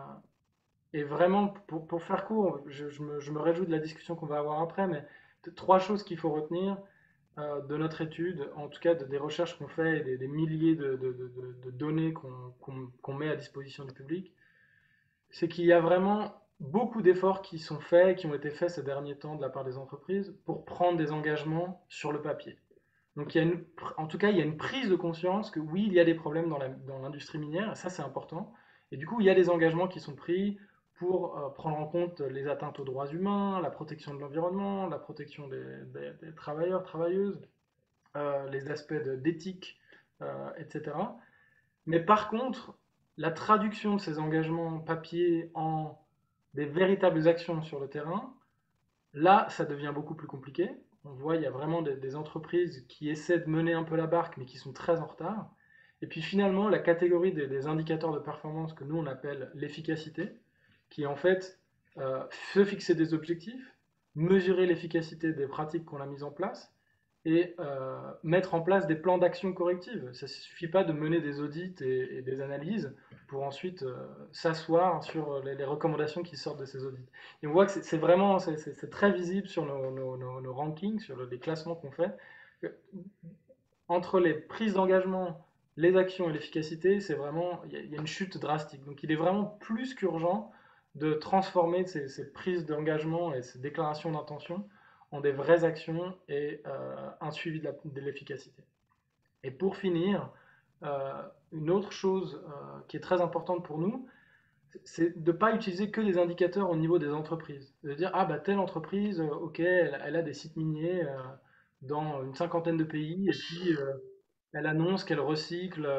Et vraiment, pour faire court, je me réjouis de la discussion qu'on va avoir après, mais 3 choses qu'il faut retenir de notre étude, en tout cas des recherches qu'on fait et des milliers de données qu'on met à disposition du public, c'est qu'il y a vraiment beaucoup d'efforts qui sont faits, qui ont été faits ces derniers temps de la part des entreprises pour prendre des engagements sur le papier. Donc en tout cas, il y a une prise de conscience que oui, il y a des problèmes dans l'industrie minière, et ça c'est important. Et du coup, il y a des engagements qui sont pris pour prendre en compte les atteintes aux droits humains, la protection de l'environnement, la protection des travailleurs, travailleuses, les aspects d'éthique, etc. Mais par contre, la traduction de ces engagements papier en des véritables actions sur le terrain, là, ça devient beaucoup plus compliqué. On voit, il y a vraiment des entreprises qui essaient de mener un peu la barque, mais qui sont très en retard. Et puis finalement, la catégorie des indicateurs de performance que nous, on appelle l'efficacité, qui est en fait se fixer des objectifs, mesurer l'efficacité des pratiques qu'on a mises en place, et mettre en place des plans d'action corrective. Ça ne suffit pas de mener des audits et des analyses pour ensuite s'asseoir sur les recommandations qui sortent de ces audits. Et on voit que c'est vraiment, c'est très visible sur nos rankings, sur les classements qu'on fait. Entre les prises d'engagement, les actions et l'efficacité, c'est vraiment, il y a une chute drastique. Donc il est vraiment plus qu'urgent de transformer ces prises d'engagement et ces déclarations d'intention en des vraies actions et un suivi de l'efficacité. Et pour finir, une autre chose qui est très importante pour nous, c'est de ne pas utiliser que des indicateurs au niveau des entreprises. De dire, ah bah telle entreprise, ok, elle a des sites miniers dans une 50aine de pays, et puis elle annonce qu'elle recycle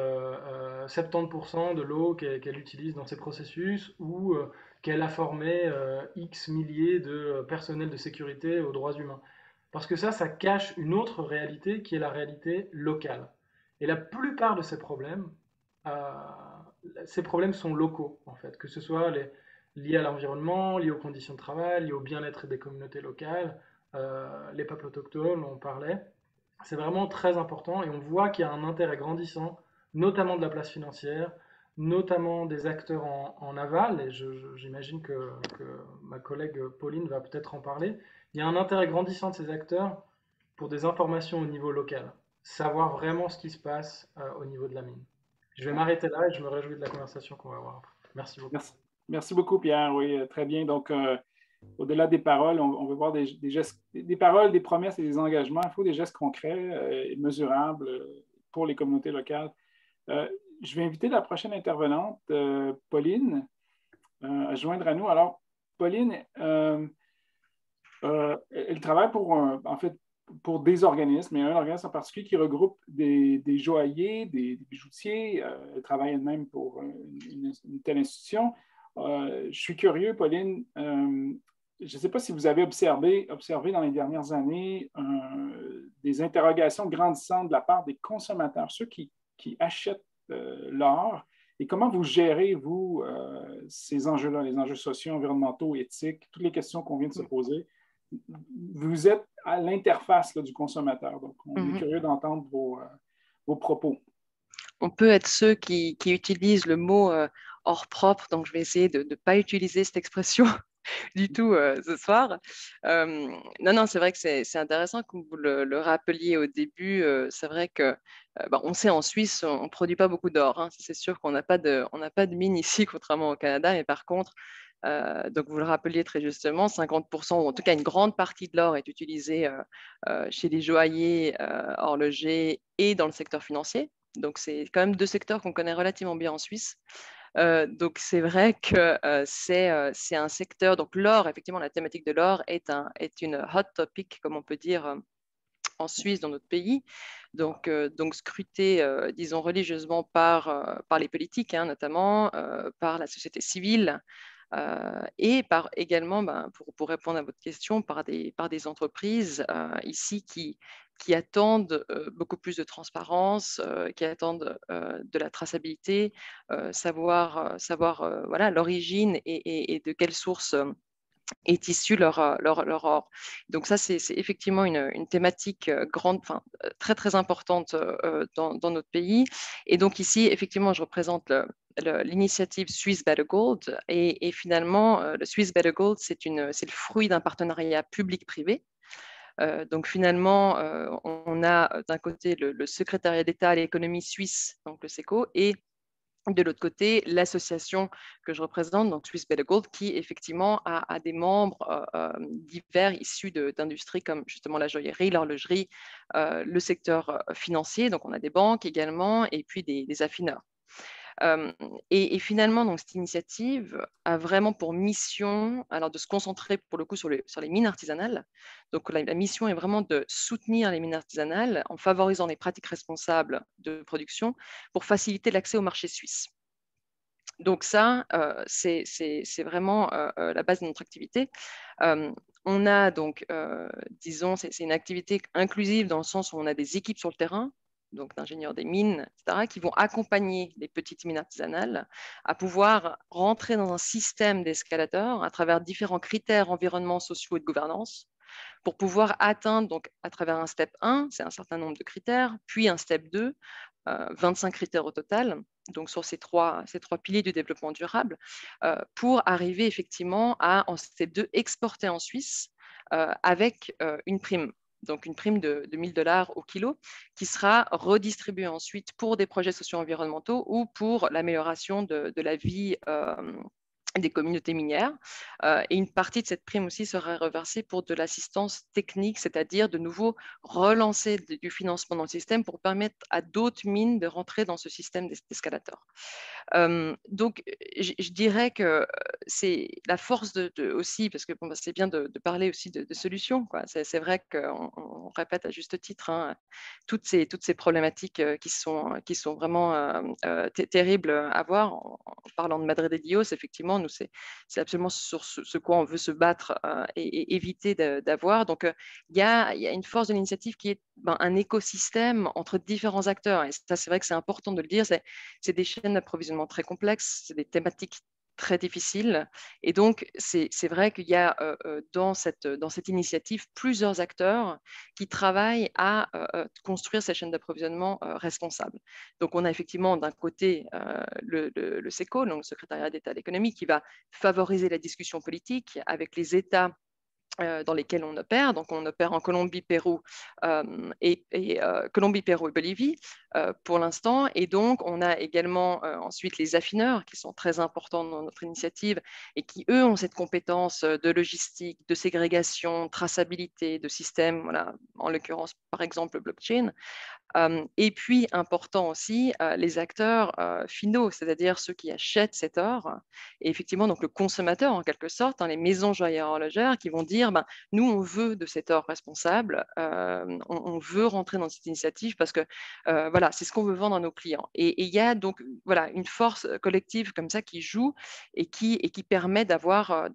70% de l'eau qu'elle utilise dans ses processus, ou qu'elle a formé X milliers de personnels de sécurité aux droits humains. Parce que ça cache une autre réalité qui est la réalité locale. Et la plupart de ces problèmes sont locaux, en fait. Que ce soit liées à l'environnement, liées aux conditions de travail, liées au bien-être des communautés locales, les peuples autochtones, on parlait. C'est vraiment très important et on voit qu'il y a un intérêt grandissant, notamment de la place financière, notamment des acteurs en aval, et j'imagine que ma collègue Pauline va peut-être en parler. Il y a un intérêt grandissant de ces acteurs pour des informations au niveau local, savoir vraiment ce qui se passe au niveau de la mine. Je vais m'arrêter là et je me réjouis de la conversation qu'on va avoir. Merci beaucoup. Merci beaucoup, Pierre. Oui, très bien. Donc, au-delà des paroles, on veut voir des gestes, des paroles, des promesses et des engagements. Il faut des gestes concrets et mesurables pour les communautés locales. Je vais inviter la prochaine intervenante, Pauline, à se joindre à nous. Alors, Pauline, elle travaille pour des organismes, et un organisme en particulier qui regroupe des joailliers, des bijoutiers. Elle travaille elle-même pour une telle institution. Je suis curieux, Pauline, je ne sais pas si vous avez observé dans les dernières années des interrogations grandissantes de la part des consommateurs, ceux qui achètent l'or, et comment vous gérez, vous, ces enjeux-là, les enjeux sociaux, environnementaux, éthiques, toutes les questions qu'on vient de se poser. Vous êtes à l'interface du consommateur, donc on est curieux d'entendre vos propos. On peut être ceux qui utilisent le mot or propre, donc je vais essayer de ne pas utiliser cette expression du tout ce soir. Non, c'est vrai que c'est intéressant que vous le rappeliez au début. C'est vrai que on sait en Suisse, on ne produit pas beaucoup d'or. Hein. C'est sûr qu'on n'a pas de mine ici, contrairement au Canada, mais par contre, donc vous le rappeliez très justement, 50%, ou en tout cas une grande partie de l'or est utilisée chez les joailliers, horlogers et dans le secteur financier. Donc c'est quand même deux secteurs qu'on connaît relativement bien en Suisse. Donc c'est vrai que c'est un secteur, donc l'or, effectivement la thématique de l'or est une hot topic, comme on peut dire en Suisse, dans notre pays, donc scruté, disons, religieusement par les politiques, hein, notamment par la société civile, et par également, pour répondre à votre question, par des entreprises ici qui attendent beaucoup plus de transparence, qui attendent de la traçabilité, savoir voilà, l'origine et de quelle source est issu leur or. Donc ça, c'est effectivement une thématique grande, très très importante dans notre pays. Et donc ici, effectivement, je représente l'initiative Swiss Better Gold. Et finalement, le Swiss Better Gold, c'est le fruit d'un partenariat public-privé. Donc finalement, on a d'un côté le secrétariat d'État à l'économie suisse, donc le SECO, et de l'autre côté, l'association que je représente, donc Swiss Better Gold, qui effectivement a des membres divers issus d'industries comme justement la joaillerie, l'horlogerie, le secteur financier, donc on a des banques également, et puis des affineurs. Et finalement, donc, cette initiative a vraiment pour mission de se concentrer pour le coup sur les mines artisanales. Donc la mission est vraiment de soutenir les mines artisanales en favorisant les pratiques responsables de production pour faciliter l'accès au marché suisse. Donc ça, c'est vraiment la base de notre activité. On a donc, disons, c'est une activité inclusive dans le sens où on a des équipes sur le terrain, donc d'ingénieurs des mines, etc., qui vont accompagner les petites mines artisanales à pouvoir rentrer dans un système d'escalateurs à travers différents critères environnementaux, sociaux et de gouvernance pour pouvoir atteindre, donc à travers un step 1, c'est un certain nombre de critères, puis un step 2, 25 critères au total, donc sur ces trois piliers du développement durable, pour arriver effectivement à, en step 2, exporter en Suisse avec une prime. Donc une prime de $1000 au kilo, qui sera redistribuée ensuite pour des projets socio-environnementaux ou pour l'amélioration de la vie des communautés minières. Et une partie de cette prime aussi sera reversée pour de l'assistance technique, c'est-à-dire de nouveau relancer du financement dans le système pour permettre à d'autres mines de rentrer dans ce système d'escalator. Donc, je dirais que c'est la force aussi, parce que c'est bien de parler aussi de solutions, quoi. C'est vrai qu'on répète à juste titre toutes ces problématiques qui sont vraiment terribles à voir. En parlant de Madre de Dios, effectivement, nous, c'est absolument sur ce quoi on veut se battre et éviter d'avoir. Donc, il y a une force de l'initiative qui est un écosystème entre différents acteurs. Et ça, c'est vrai que c'est important de le dire. C'est des chaînes d'approvisionnement très complexes, c'est des thématiques très difficile. Et donc, c'est vrai qu'il y a dans cette initiative plusieurs acteurs qui travaillent à construire ces chaînes d'approvisionnement responsables. Donc, on a effectivement d'un côté le SECO, donc le secrétariat d'État à l'économie, qui va favoriser la discussion politique avec les États dans lesquels on opère. Donc, on opère en Colombie, Pérou et Bolivie pour l'instant. Et donc, on a également ensuite les affineurs qui sont très importants dans notre initiative et qui, eux, ont cette compétence de logistique, de ségrégation, traçabilité, de système, voilà, en l'occurrence, par exemple, le blockchain. Et puis, important aussi, les acteurs finaux, c'est-à-dire ceux qui achètent cet or. Et effectivement, donc le consommateur, en quelque sorte, les maisons joailleries horlogères qui vont dire, nous, on veut de cet or responsable, on veut rentrer dans cette initiative parce que, voilà, c'est ce qu'on veut vendre à nos clients. Et il y a donc, voilà, une force collective comme ça qui joue et qui permet d'avoir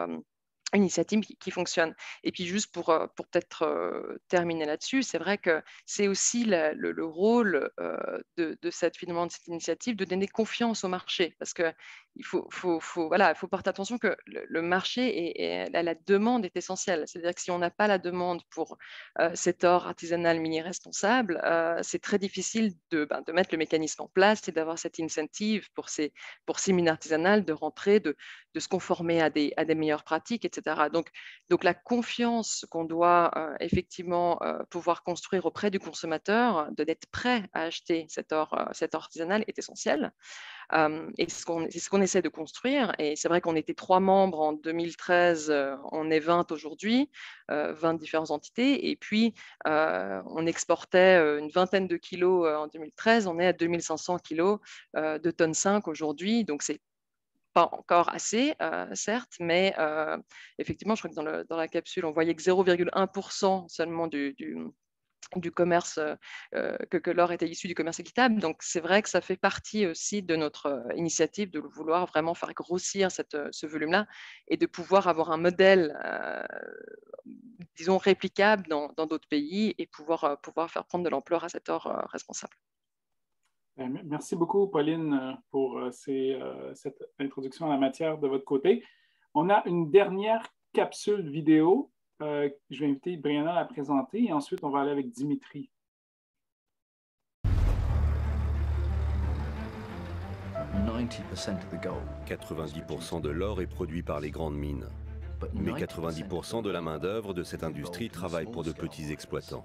une initiative qui fonctionne. Et puis juste pour peut-être terminer là-dessus, c'est vrai que c'est aussi le rôle de cette initiative de donner confiance au marché, parce que il faut porter attention que le marché et la demande est essentielle. C'est-à-dire que si on n'a pas la demande pour cet or artisanal minier responsable, c'est très difficile de mettre le mécanisme en place et d'avoir cette incentive pour ces mines artisanales de rentrer, de se conformer à des meilleures pratiques, etc. Donc la confiance qu'on doit effectivement pouvoir construire auprès du consommateur, d'être prêt à acheter cet or artisanal est essentiel. Et c'est ce qu'on essaie de construire. Et c'est vrai qu'on était 3 membres en 2013, on est 20 aujourd'hui, 20 différentes entités. Et puis, on exportait une vingtaine de kilos en 2013, on est à 2500 kilos de tonnes 5 aujourd'hui. Donc, c'est pas encore assez, certes, mais effectivement, je crois que dans la capsule, on voyait que 0,1% seulement du commerce, que l'or était issu du commerce équitable. Donc, c'est vrai que ça fait partie aussi de notre initiative de vouloir vraiment faire grossir ce volume-là et de pouvoir avoir un modèle, disons, réplicable dans d'autres pays et pouvoir faire prendre de l'ampleur à cet or responsable. Merci beaucoup, Pauline, pour cette introduction à la matière de votre côté. On a une dernière capsule vidéo. Je vais inviter Brianna à la présenter et ensuite, on va aller avec Dimitri. « 90% de l'or est produit par les grandes mines. Mais 90% de la main-d'œuvre de cette industrie travaille pour de petits exploitants.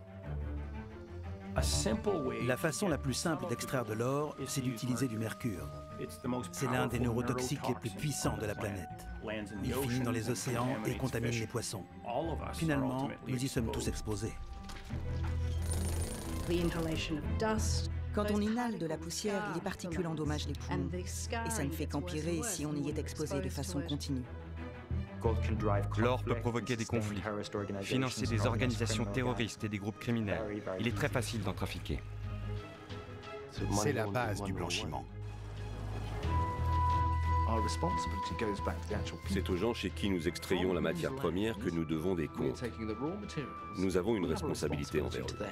La façon la plus simple d'extraire de l'or, c'est d'utiliser du mercure. C'est l'un des neurotoxiques les plus puissants de la planète. Il finit dans les océans et contamine les poissons. Finalement, nous y sommes tous exposés. Quand on inhale de la poussière, les particules endommagent les poumons. Et ça ne fait qu'empirer si on y est exposé de façon continue. L'or peut provoquer des conflits, financer des organisations terroristes et des groupes criminels. Il est très facile d'en trafiquer. C'est la base du blanchiment. C'est aux gens chez qui nous extrayons la matière première que nous devons des comptes. Nous avons une responsabilité envers eux.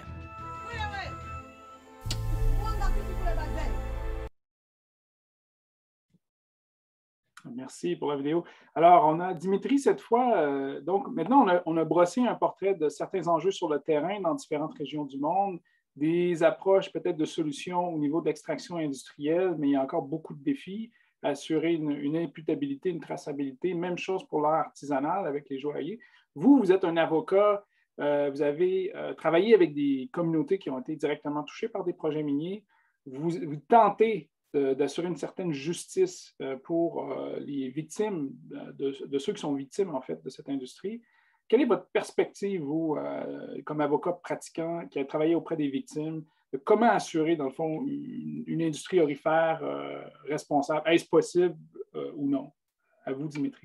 Merci pour la vidéo. Alors, on a Dimitri cette fois. Donc, maintenant, on a brossé un portrait de certains enjeux sur le terrain dans différentes régions du monde, des approches peut-être de solutions au niveau de l'extraction industrielle, mais il y a encore beaucoup de défis. Assurer une imputabilité, une traçabilité. Même chose pour l'art artisanal avec les joailliers. Vous êtes un avocat, vous avez travaillé avec des communautés qui ont été directement touchées par des projets miniers. Vous tentez d'assurer une certaine justice pour les victimes, de ceux qui sont victimes, en fait, de cette industrie. Quelle est votre perspective, vous, comme avocat pratiquant qui a travaillé auprès des victimes, de comment assurer, dans le fond, une industrie aurifère responsable? Est-ce possible ou non? À vous, Dimitri.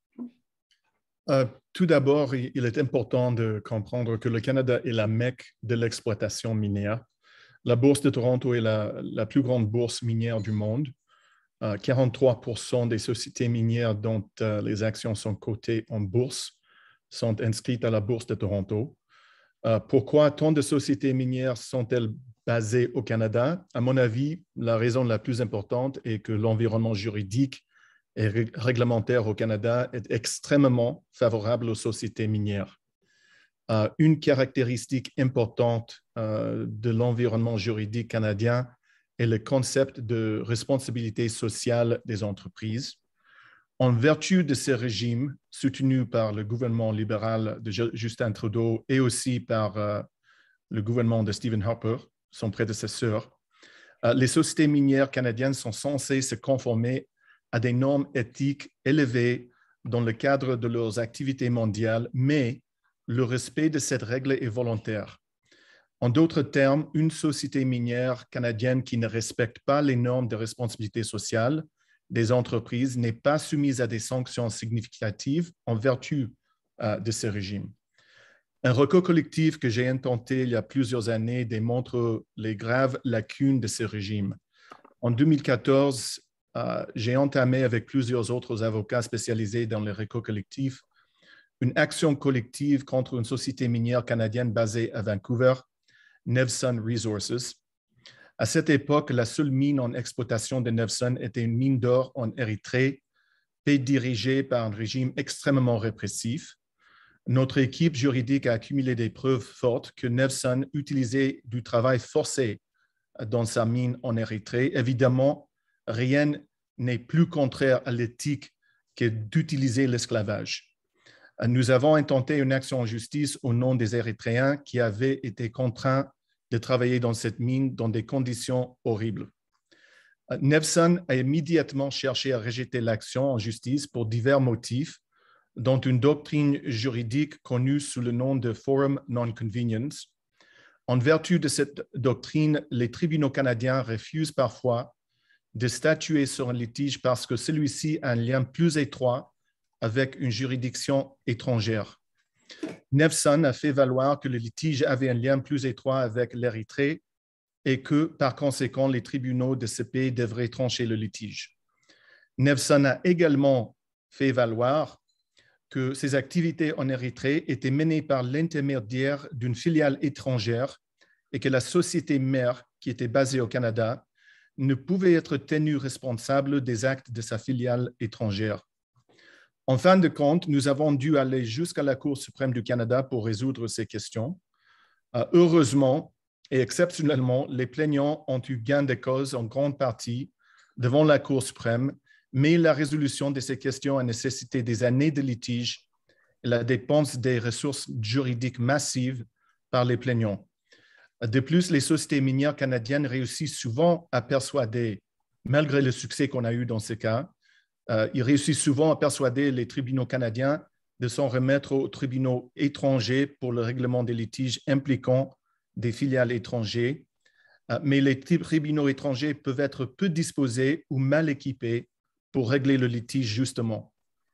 Tout d'abord, il est important de comprendre que le Canada est la Mecque de l'exploitation minière. La bourse de Toronto est la plus grande bourse minière du monde. 43% des sociétés minières dont les actions sont cotées en bourse sont inscrites à la bourse de Toronto. Pourquoi tant de sociétés minières sont-elles basées au Canada? À mon avis, la raison la plus importante est que l'environnement juridique et réglementaire au Canada est extrêmement favorable aux sociétés minières. Une caractéristique importante de l'environnement juridique canadien est le concept de responsabilité sociale des entreprises. En vertu de ce régime, soutenu par le gouvernement libéral de Justin Trudeau et aussi par le gouvernement de Stephen Harper, son prédécesseur, les sociétés minières canadiennes sont censées se conformer à des normes éthiques élevées dans le cadre de leurs activités mondiales, mais le respect de cette règle est volontaire. En d'autres termes, une société minière canadienne qui ne respecte pas les normes de responsabilité sociale des entreprises n'est pas soumise à des sanctions significatives en vertu de ce régime. Un recours collectif que j'ai intenté il y a plusieurs années démontre les graves lacunes de ce régime. En 2014, j'ai entamé avec plusieurs autres avocats spécialisés dans les recours collectifs une action collective contre une société minière canadienne basée à Vancouver, Nevsun Resources. À cette époque, la seule mine en exploitation de Nevsun était une mine d'or en Érythrée, pays dirigé par un régime extrêmement répressif. Notre équipe juridique a accumulé des preuves fortes que Nevsun utilisait du travail forcé dans sa mine en Érythrée. Évidemment, rien n'est plus contraire à l'éthique que d'utiliser l'esclavage. Nous avons intenté une action en justice au nom des Érythréens qui avaient été contraints de travailler dans cette mine dans des conditions horribles. Nevsun a immédiatement cherché à rejeter l'action en justice pour divers motifs, dont une doctrine juridique connue sous le nom de Forum Non-Convenience. En vertu de cette doctrine, les tribunaux canadiens refusent parfois de statuer sur un litige parce que celui-ci a un lien plus étroit avec une juridiction étrangère. Nevsun a fait valoir que le litige avait un lien plus étroit avec l'Érythrée et que, par conséquent, les tribunaux de ce pays devraient trancher le litige. Nevsun a également fait valoir que ses activités en Érythrée étaient menées par l'intermédiaire d'une filiale étrangère et que la société mère, qui était basée au Canada, ne pouvait être tenue responsable des actes de sa filiale étrangère. En fin de compte, nous avons dû aller jusqu'à la Cour suprême du Canada pour résoudre ces questions. Heureusement et exceptionnellement, les plaignants ont eu gain de cause en grande partie devant la Cour suprême, mais la résolution de ces questions a nécessité des années de litige et la dépense des ressources juridiques massives par les plaignants. De plus, les sociétés minières canadiennes réussissent souvent à persuader, malgré le succès qu'on a eu dans ces cas, ils réussissent souvent à persuader les tribunaux canadiens de s'en remettre aux tribunaux étrangers pour le règlement des litiges impliquant des filiales étrangères, mais les tribunaux étrangers peuvent être peu disposés ou mal équipés pour régler le litige justement.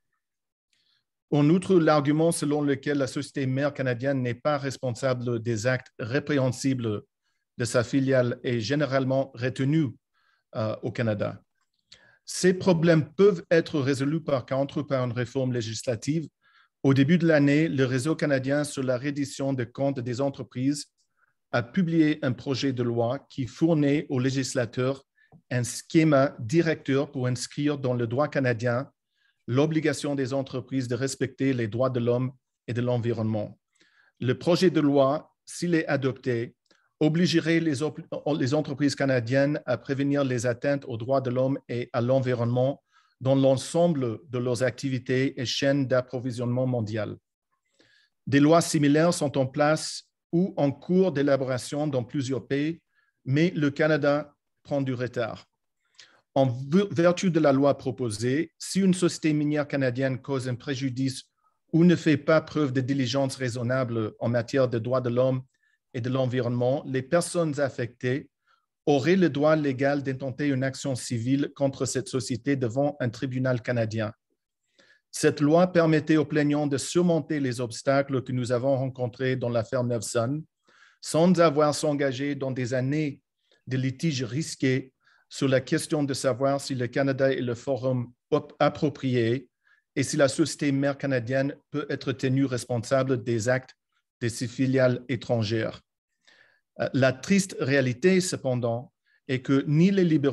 En outre, l'argument selon lequel la société mère canadienne n'est pas responsable des actes répréhensibles de sa filiale est généralement retenu au Canada. Ces problèmes peuvent être résolus par contre par une réforme législative. Au début de l'année, le Réseau canadien sur la reddition de comptes des entreprises a publié un projet de loi qui fournit aux législateurs un schéma directeur pour inscrire dans le droit canadien l'obligation des entreprises de respecter les droits de l'homme et de l'environnement. Le projet de loi, s'il est adopté, obligerait les entreprises canadiennes à prévenir les atteintes aux droits de l'homme et à l'environnement dans l'ensemble de leurs activités et chaînes d'approvisionnement mondiales. Des lois similaires sont en place ou en cours d'élaboration dans plusieurs pays, mais le Canada prend du retard. En vertu de la loi proposée, si une société minière canadienne cause un préjudice ou ne fait pas preuve de diligence raisonnable en matière de droits de l'homme et de l'environnement, les personnes affectées auraient le droit légal d'intenter une action civile contre cette société devant un tribunal canadien. Cette loi permettait aux plaignants de surmonter les obstacles que nous avons rencontrés dans l'affaire Nevsun sans avoir à s'engager dans des années de litiges risqués sur la question de savoir si le Canada est le forum approprié et si la société mère canadienne peut être tenue responsable des actes de ses filiales étrangères. La triste réalité, cependant, est que ni les libéraux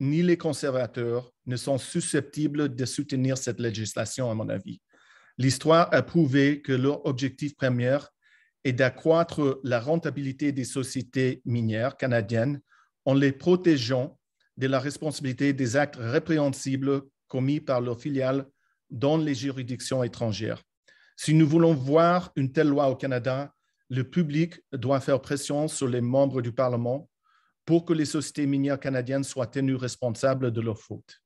ni les conservateurs ne sont susceptibles de soutenir cette législation, à mon avis. L'histoire a prouvé que leur objectif premier est d'accroître la rentabilité des sociétés minières canadiennes en les protégeant de la responsabilité des actes répréhensibles commis par leurs filiales dans les juridictions étrangères. Si nous voulons voir une telle loi au Canada, le public doit faire pression sur les membres du Parlement pour que les sociétés minières canadiennes soient tenues responsables de leurs fautes.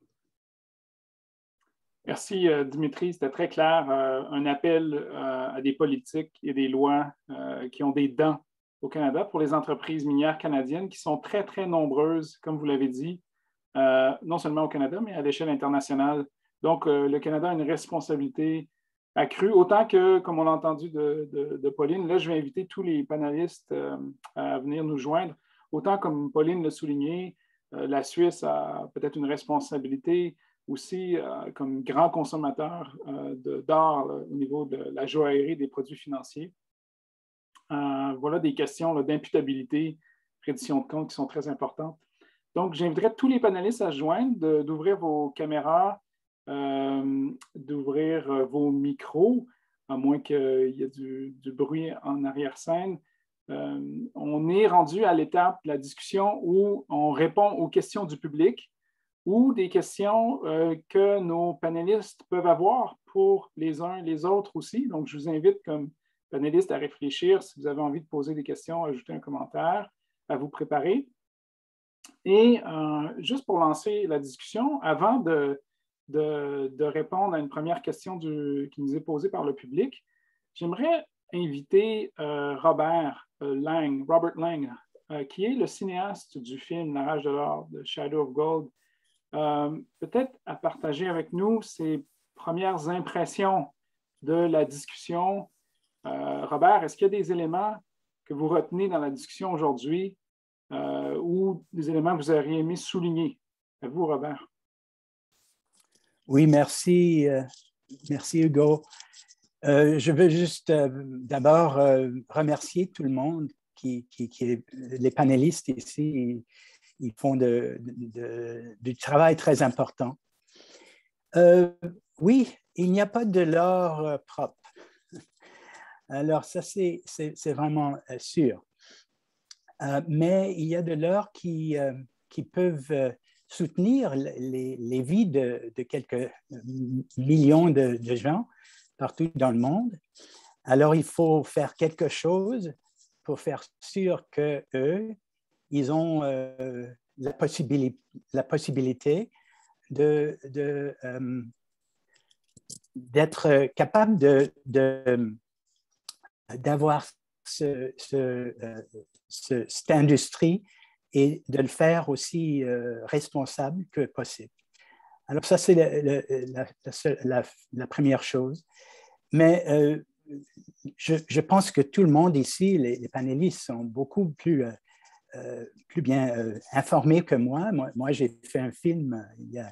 Merci, Dimitri. C'était très clair. Un appel à des politiques et des lois qui ont des dents au Canada pour les entreprises minières canadiennes qui sont très, très nombreuses, comme vous l'avez dit, non seulement au Canada, mais à l'échelle internationale. Donc, le Canada a une responsabilité accrue, autant que, comme on l'a entendu de Pauline, là, je vais inviter tous les panélistes à venir nous joindre. Autant, comme Pauline l'a souligné, la Suisse a peut-être une responsabilité aussi comme grand consommateur d'or au niveau de la joaillerie des produits financiers. Voilà des questions d'imputabilité, reddition de comptes qui sont très importantes. Donc, j'inviterai tous les panélistes à se joindre, d'ouvrir vos caméras, d'ouvrir vos micros, à moins qu'il y ait du bruit en arrière-scène. On est rendu à l'étape de la discussion où on répond aux questions du public ou des questions que nos panélistes peuvent avoir pour les uns et les autres aussi. Donc, je vous invite comme panélistes à réfléchir. Si vous avez envie de poser des questions, ajoutez un commentaire, à vous préparer. Et juste pour lancer la discussion, avant de répondre à une première question qui nous est posée par le public, j'aimerais inviter Robert Lang, qui est le cinéaste du film La Rage de l'or, de Shadow of Gold, peut-être à partager avec nous ses premières impressions de la discussion. Robert, est-ce qu'il y a des éléments que vous retenez dans la discussion aujourd'hui ou des éléments que vous auriez aimé souligner? À vous, Robert. Oui, merci. Merci, Hugo. Je veux juste d'abord remercier tout le monde les panélistes ici. Ils font du travail très important. Oui, il n'y a pas de l'or propre. Alors, ça, c'est vraiment sûr. Mais il y a de l'or qui peuvent soutenir les vies de quelques millions de gens partout dans le monde. Alors, il faut faire quelque chose pour faire sûr qu'eux, ils ont la possibilité d'être capables d'avoir cette industrie et de le faire aussi responsable que possible. Alors ça, c'est la première chose. Mais je pense que tout le monde ici, les panélistes, sont beaucoup plus bien informés que moi. Moi, j'ai fait un film il y a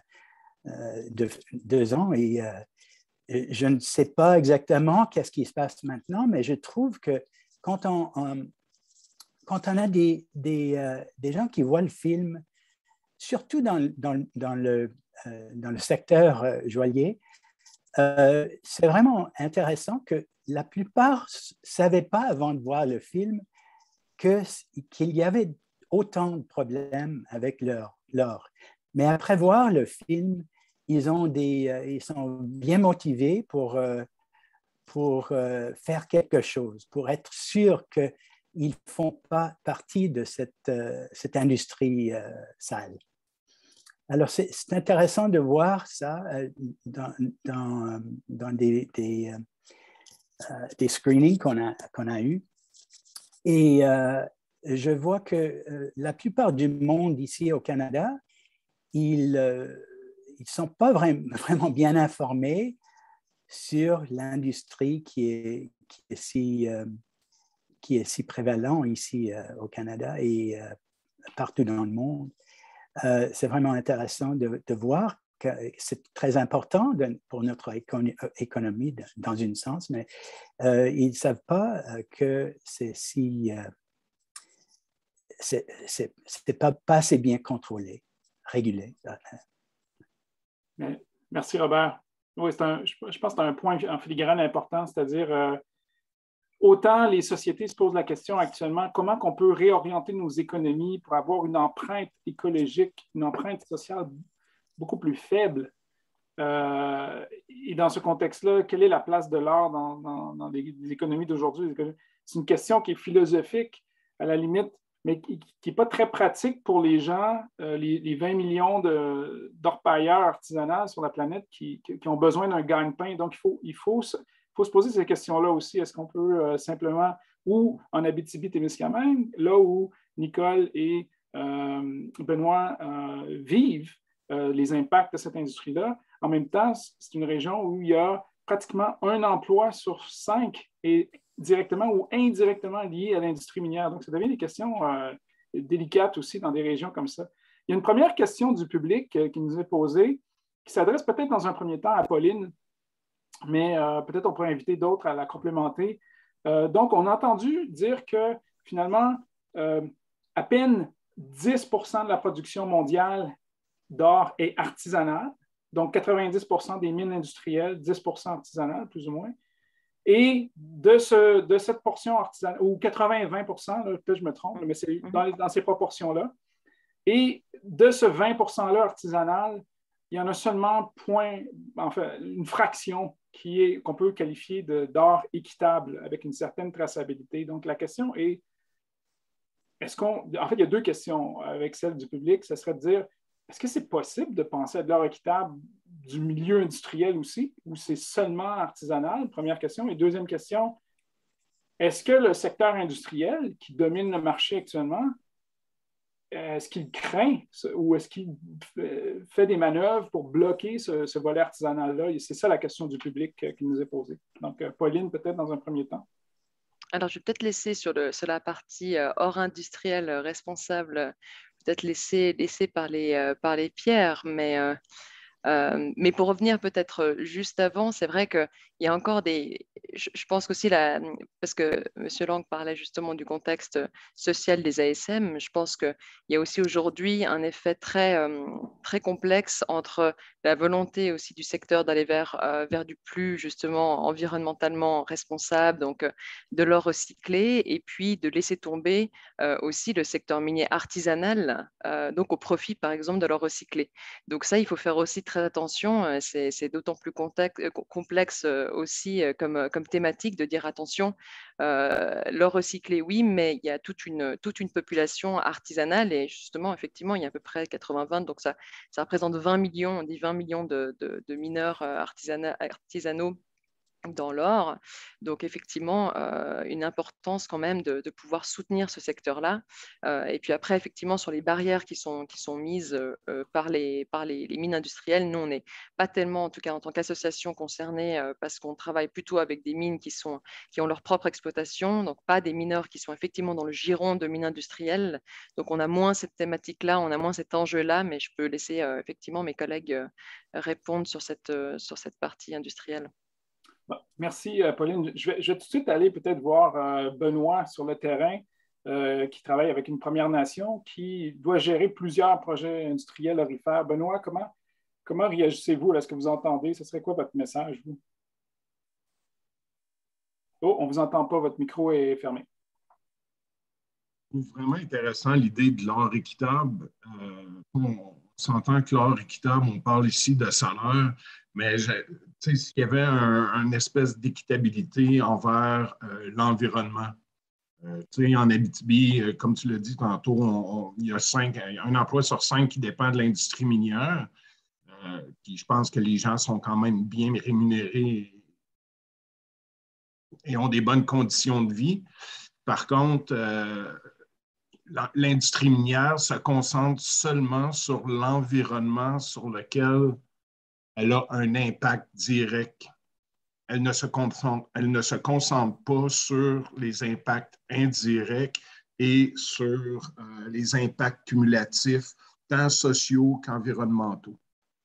2 ans et je ne sais pas exactement qu'est-ce qui se passe maintenant, mais je trouve que quand on a des gens qui voient le film, surtout dans le secteur joaillier, c'est vraiment intéressant que la plupart ne savaient pas avant de voir le film qu'il y avait autant de problèmes avec l'or. Mais après voir le film, ils sont bien motivés pour faire quelque chose, pour être sûrs qu'ils ne font pas partie de cette industrie sale. Alors, c'est intéressant de voir ça dans des screenings qu'on a eus. Et je vois que la plupart du monde ici au Canada, ils ne sont pas vraiment bien informés sur l'industrie qui est si prévalente ici au Canada et partout dans le monde. C'est vraiment intéressant de voir que c'est très important pour notre économie dans un sens, mais ils ne savent pas que c'est pas assez bien contrôlé. réguler. Merci, Robert. Oui, je pense que c'est un point en filigrane important, c'est-à-dire autant les sociétés se posent la question actuellement, comment on peut réorienter nos économies pour avoir une empreinte écologique, une empreinte sociale beaucoup plus faible. Et dans ce contexte-là, quelle est la place de l'art dans les économies d'aujourd'hui? C'est une question qui est philosophique, à la limite, mais qui n'est pas très pratique pour les gens, les 20 millions d'orpailleurs artisanaux sur la planète qui ont besoin d'un gagne-pain. Donc, il faut se poser ces questions-là aussi. Est-ce qu'on peut simplement, ou en Abitibi-Témiscamingue, là où Nicole et Benoît vivent les impacts de cette industrie-là, en même temps, c'est une région où il y a pratiquement un emploi sur 5 et directement ou indirectement lié à l'industrie minière. Donc, ça devient des questions délicates aussi dans des régions comme ça. Il y a une première question du public qui nous est posée, qui s'adresse peut-être dans un premier temps à Pauline, mais peut-être on pourrait inviter d'autres à la complémenter. Donc, on a entendu dire que finalement, à peine 10 % de la production mondiale d'or est artisanale, donc 90 % des mines industrielles, 10 % artisanales, plus ou moins. Et de cette portion artisanale, ou 80-20 %, peut-être je me trompe, mais c'est dans ces proportions-là. Et de ce 20 % artisanal, il y en a seulement une fraction qu'on peut qualifier d'or équitable avec une certaine traçabilité. Donc, la question est, en fait, il y a deux questions avec celle du public. Ce serait de dire, est-ce que c'est possible de penser à de l'or équitable du milieu industriel aussi, ou c'est seulement artisanal? Première question. Et deuxième question, est-ce que le secteur industriel qui domine le marché actuellement, est-ce qu'il craint ou est-ce qu'il fait des manœuvres pour bloquer ce volet artisanal-là? Et c'est ça la question du public qui nous est posée. Donc, Pauline, peut-être dans un premier temps. Alors, je vais peut-être laisser sur la partie or industriel responsable, peut-être laisser parler Pierre, mais pour revenir peut-être juste avant, c'est vrai qu'il y a encore je pense qu'aussi, parce que M. Lang parlait justement du contexte social des ASM, je pense qu'il y a aussi aujourd'hui un effet très, très complexe entre la volonté aussi du secteur d'aller vers du plus justement environnementalement responsable, donc de l'or recyclé, et puis de laisser tomber aussi le secteur minier artisanal, donc au profit par exemple de l'or recyclé. Donc ça, il faut faire aussi très attention, c'est d'autant plus complexe aussi comme thématique de dire attention, l'or recyclé, oui, mais il y a toute une population artisanale et justement, effectivement, il y a à peu près 80-20, donc ça représente 20 millions, on dit 20 millions de mineurs artisanaux dans l'or. Donc, effectivement, une importance quand même de pouvoir soutenir ce secteur-là. Et puis après, effectivement, sur les barrières qui sont mises par les mines industrielles, nous, on n'est pas tellement, en tout cas en tant qu'association concernée, parce qu'on travaille plutôt avec des mines qui ont leur propre exploitation, donc pas des mineurs qui sont effectivement dans le giron de mines industrielles. Donc, on a moins cette thématique-là, on a moins cet enjeu-là, mais je peux laisser effectivement mes collègues répondre sur cette partie industrielle. Bon, merci, Pauline. Je vais tout de suite aller peut-être voir Benoît sur le terrain, qui travaille avec une Première Nation, qui doit gérer plusieurs projets industriels aurifères. Benoît, comment réagissez-vous? Est-ce que vous entendez? Ce serait quoi votre message, vous? Oh, on ne vous entend pas, votre micro est fermé. C'est vraiment intéressant l'idée de l'or équitable. On s'entend que l'or équitable, on parle ici de salaire, mais s'il y avait une espèce d'équitabilité envers l'environnement. En Abitibi, comme tu l'as dit tantôt, il y a un emploi sur 5 qui dépend de l'industrie minière. Puis je pense que les gens sont quand même bien rémunérés et ont des bonnes conditions de vie. Par contre, l'industrie minière se concentre seulement sur l'environnement sur lequel elle a un impact direct. Elle ne se concentre pas sur les impacts indirects et sur les impacts cumulatifs, tant sociaux qu'environnementaux.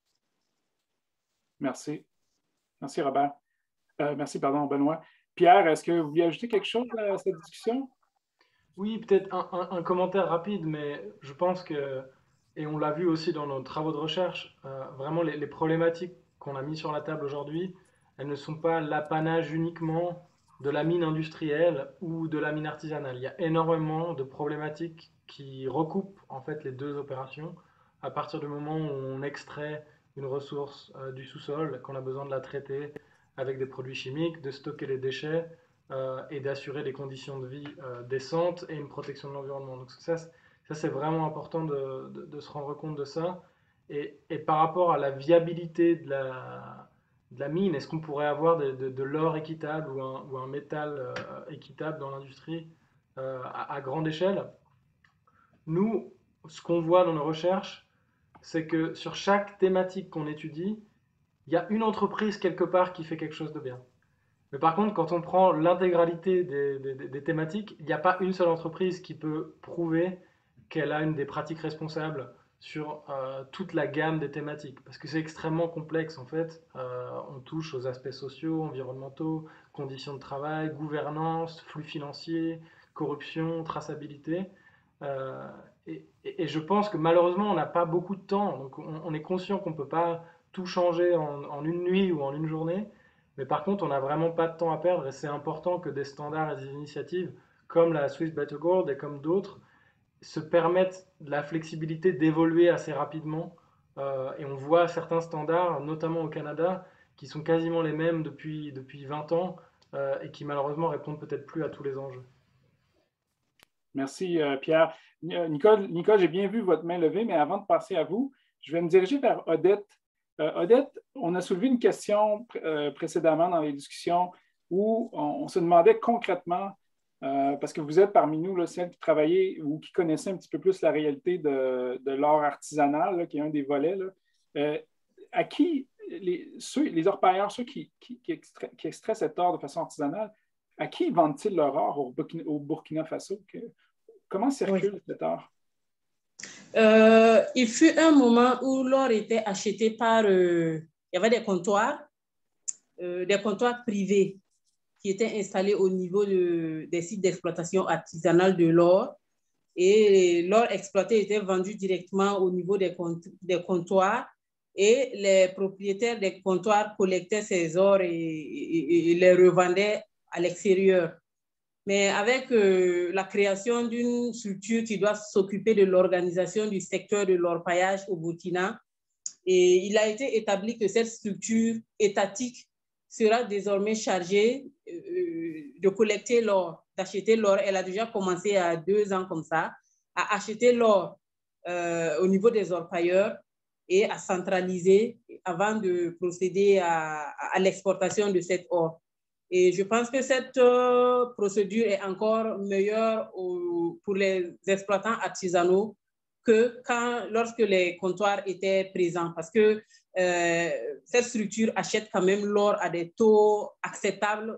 Merci. Merci, Robert. Merci, Benoît. Pierre, est-ce que vous voulez ajouter quelque chose à cette discussion? Oui, peut-être un commentaire rapide, mais je pense que Et on l'a vu aussi dans nos travaux de recherche, vraiment les problématiques qu'on a mis sur la table aujourd'hui, elles ne sont pas l'apanage uniquement de la mine industrielle ou de la mine artisanale. Il y a énormément de problématiques qui recoupent en fait les deux opérations à partir du moment où on extrait une ressource du sous-sol, qu'on a besoin de la traiter avec des produits chimiques, de stocker les déchets et d'assurer des conditions de vie décentes et une protection de l'environnement. Donc ça c'est vraiment important de se rendre compte de ça. Et par rapport à la viabilité de la mine, est-ce qu'on pourrait avoir de l'or équitable ou un métal équitable dans l'industrie à grande échelle? Nous, ce qu'on voit dans nos recherches, c'est que sur chaque thématique qu'on étudie, il y a une entreprise quelque part qui fait quelque chose de bien. Mais par contre, quand on prend l'intégralité des thématiques, il n'y a pas une seule entreprise qui peut prouver qu'elle a une des pratiques responsables sur toute la gamme des thématiques. Parce que c'est extrêmement complexe en fait. On touche aux aspects sociaux, environnementaux, conditions de travail, gouvernance, flux financiers, corruption, traçabilité. Et je pense que malheureusement, on n'a pas beaucoup de temps. Donc on est conscient qu'on ne peut pas tout changer en une nuit ou en une journée. Mais par contre, on n'a vraiment pas de temps à perdre et c'est important que des standards et des initiatives comme la Swiss Better Gold et comme d'autres se permettent de la flexibilité d'évoluer assez rapidement. Et on voit certains standards, notamment au Canada, qui sont quasiment les mêmes depuis 20 ans et qui malheureusement répondent peut-être plus à tous les enjeux. Merci, Pierre. Nicole, j'ai bien vu votre main levée, mais avant de passer à vous, je vais me diriger vers Odette. Odette, on a soulevé une question précédemment dans les discussions où on se demandait concrètement, parce que vous êtes parmi nous, là, celles qui travaillaient ou qui connaissaient un petit peu plus la réalité de l'or artisanal, là, qui est un des volets, là, à qui les orpailleurs, ceux qui extraient cet or de façon artisanale, à qui vendent-ils leur or au Burkina Faso? Comment circule cet or? Il fut un moment où l'or était acheté par... il y avait des comptoirs privés qui étaient installés au niveau des sites d'exploitation artisanale de l'or. Et l'or exploité était vendu directement au niveau des comptoirs. Et les propriétaires des comptoirs collectaient ces ors et les revendaient à l'extérieur. Mais avec la création d'une structure qui doit s'occuper de l'organisation du secteur de l'orpaillage au Burkina, et il a été établi que cette structure étatique sera désormais chargée de collecter l'or, d'acheter l'or. Elle a déjà commencé il y a 2 ans comme ça, à acheter l'or au niveau des orpailleurs et à centraliser avant de procéder à l'exportation de cet or. Et je pense que cette procédure est encore meilleure pour les exploitants artisanaux que lorsque les comptoirs étaient présents. Parce que cette structure achète quand même l'or à des taux acceptables,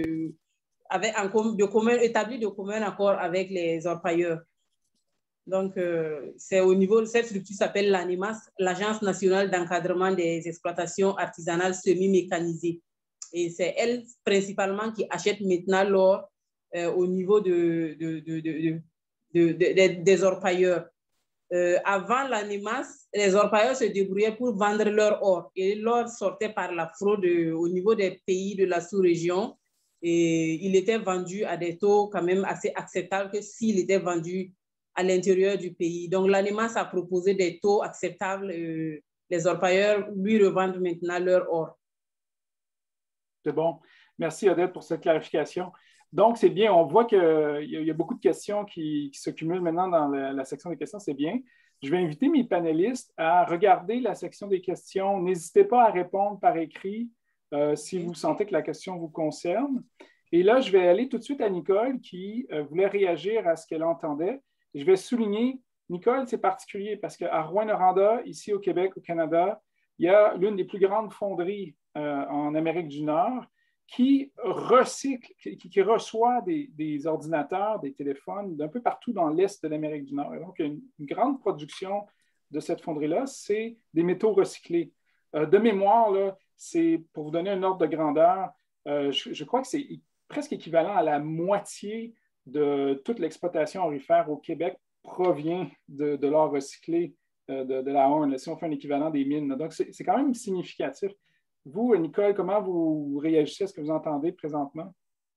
établis de commun accord avec les orpailleurs. Donc, c'est au niveau de cette structure qui s'appelle l'ANIMAS, l'Agence nationale d'encadrement des exploitations artisanales semi-mécanisées. Et c'est elle principalement qui achète maintenant l'or au niveau des orpailleurs. Avant l'ANIMAS, les orpailleurs se débrouillaient pour vendre leur or. Et l'or sortait par la fraude au niveau des pays de la sous-région. Et il était vendu à des taux quand même assez acceptables que s'il était vendu à l'intérieur du pays. Donc l'ANIMAS a proposé des taux acceptables. Les orpailleurs lui revendent maintenant leur or. C'est bon. Merci, Odette, pour cette clarification. Donc, c'est bien. On voit qu'il y a beaucoup de questions qui se cumulent maintenant dans la section des questions. C'est bien. Je vais inviter mes panélistes à regarder la section des questions. N'hésitez pas à répondre par écrit si vous sentez que la question vous concerne. Et là, je vais aller tout de suite à Nicole qui voulait réagir à ce qu'elle entendait. Je vais souligner, Nicole, c'est particulier parce qu'à Rouyn-Noranda, ici au Québec, au Canada, il y a l'une des plus grandes fonderies en Amérique du Nord qui recycle, qui reçoit des ordinateurs, des téléphones d'un peu partout dans l'est de l'Amérique du Nord. Et donc, une grande production de cette fonderie-là, c'est des métaux recyclés. De mémoire, là, c'est, pour vous donner un ordre de grandeur, je crois que c'est presque équivalent à la moitié de toute l'exploitation aurifère au Québec provient de l'or recyclé de la ONU, si on fait un équivalent des mines. Là. Donc, c'est quand même significatif. Vous, Nicole, comment vous réagissez à ce que vous entendez présentement?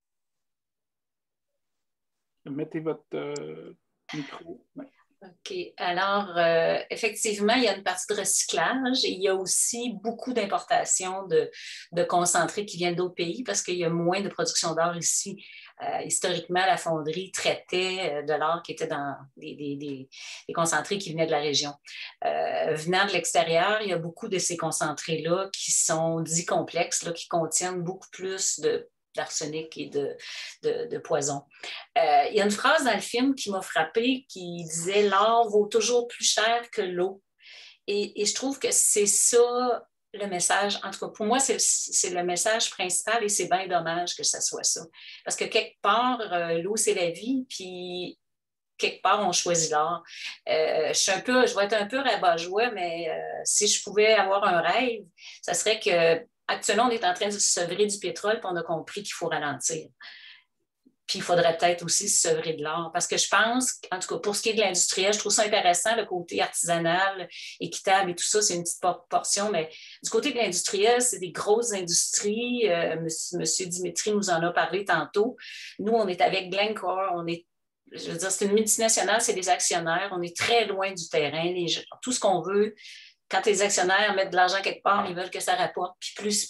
Mettez votre micro. Ouais. OK. Alors, effectivement, il y a une partie de recyclage et il y a aussi beaucoup d'importations de concentrés qui viennent d'autres pays parce qu'il y a moins de production d'or ici. Historiquement, la fonderie traitait de l'or qui était dans des concentrés qui venaient de la région. Venant de l'extérieur, il y a beaucoup de ces concentrés-là qui sont dits complexes, là, qui contiennent beaucoup plus d'arsenic et de poison. Il y a une phrase dans le film qui m'a frappée qui disait « L'or vaut toujours plus cher que l'eau ». Et je trouve que c'est ça le message. En tout cas, pour moi, c'est le message principal et c'est bien dommage que ça soit ça. Parce que quelque part, l'eau, c'est la vie, puis quelque part, on choisit l'or. Je vais être un peu rabat-joie, mais si je pouvais avoir un rêve, ça serait que actuellement, on est en train de se sevrer du pétrole, puis on a compris qu'il faut ralentir. Puis il faudrait peut-être aussi se sevrer de l'or. Parce que je pense, en tout cas, pour ce qui est de l'industriel, je trouve ça intéressant, le côté artisanal, équitable et tout ça, c'est une petite portion, mais du côté de l'industriel, c'est des grosses industries. Monsieur Dimitri nous en a parlé tantôt. Nous, on est avec Glencore, je veux dire, c'est une multinationale, c'est des actionnaires, on est très loin du terrain. Tout ce qu'on veut, quand les actionnaires mettent de l'argent quelque part, ils veulent que ça rapporte. Puis plus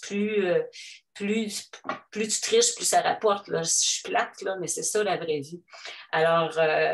tu triches, plus ça rapporte. Là. Je suis plate, là, mais c'est ça la vraie vie. Alors,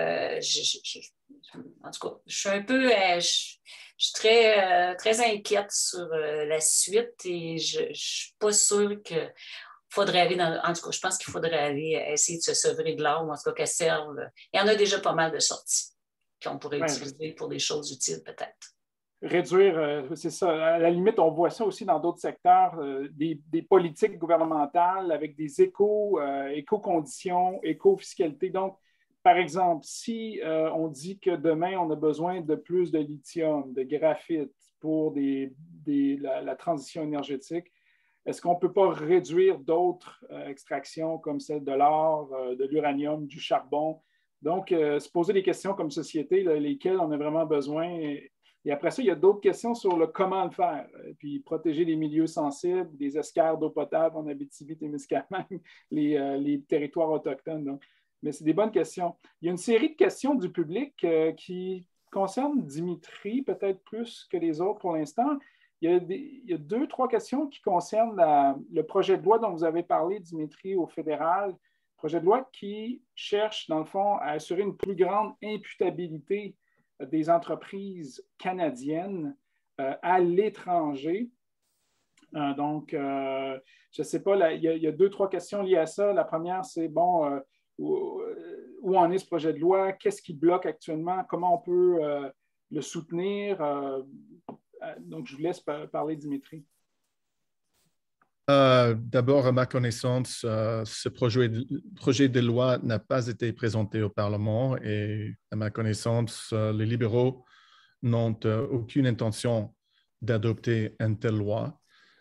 en tout cas, je suis un peu... je suis très, très inquiète sur la suite et je ne suis pas sûre que... faudrait aller en tout cas, je pense qu'il faudrait aller essayer de se sevrer de l'or, ou en tout cas qu'elle serve. Il y en a déjà pas mal de sorties qu'on pourrait utiliser pour des choses utiles, peut-être. Réduire, c'est ça. À la limite, on voit ça aussi dans d'autres secteurs, des politiques gouvernementales avec des éco-conditions, éco-fiscalité. Donc, par exemple, si on dit que demain, on a besoin de plus de lithium, de graphite pour la transition énergétique, est-ce qu'on ne peut pas réduire d'autres extractions comme celle de l'or, de l'uranium, du charbon? Donc, se poser des questions comme société, là, lesquelles on a vraiment besoin. Et après ça, il y a d'autres questions sur le comment le faire. Puis protéger les milieux sensibles, des escarres d'eau potable en Abitibi-Témiscamingue, les territoires autochtones. Donc. Mais c'est des bonnes questions. Il y a une série de questions du public qui concernent Dimitri, peut-être plus que les autres pour l'instant. Il y a 2-3 questions qui concernent le projet de loi dont vous avez parlé, Dimitri, au fédéral. Projet de loi qui cherche, dans le fond, à assurer une plus grande imputabilité des entreprises canadiennes à l'étranger. Donc, je ne sais pas, il y a 2-3 questions liées à ça. La première, c'est, bon, où en est ce projet de loi? Qu'est-ce qui bloque actuellement? Comment on peut le soutenir? Donc, je vous laisse parler, Dimitri. D'abord, à ma connaissance, ce projet de loi n'a pas été présenté au Parlement et à ma connaissance, les libéraux n'ont aucune intention d'adopter une telle loi.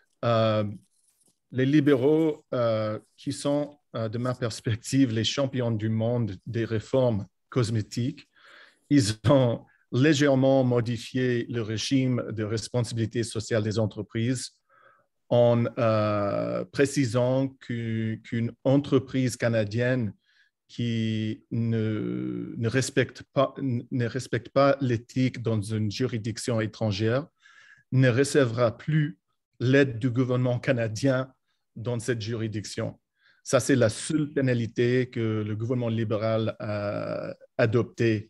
Les libéraux, qui sont, de ma perspective, les champions du monde des réformes cosmétiques, ils ont légèrement modifié le régime de responsabilité sociale des entreprises en précisant qu'une entreprise canadienne qui ne respecte pas l'éthique dans une juridiction étrangère ne recevra plus l'aide du gouvernement canadien dans cette juridiction. Ça, c'est la seule pénalité que le gouvernement libéral a adoptée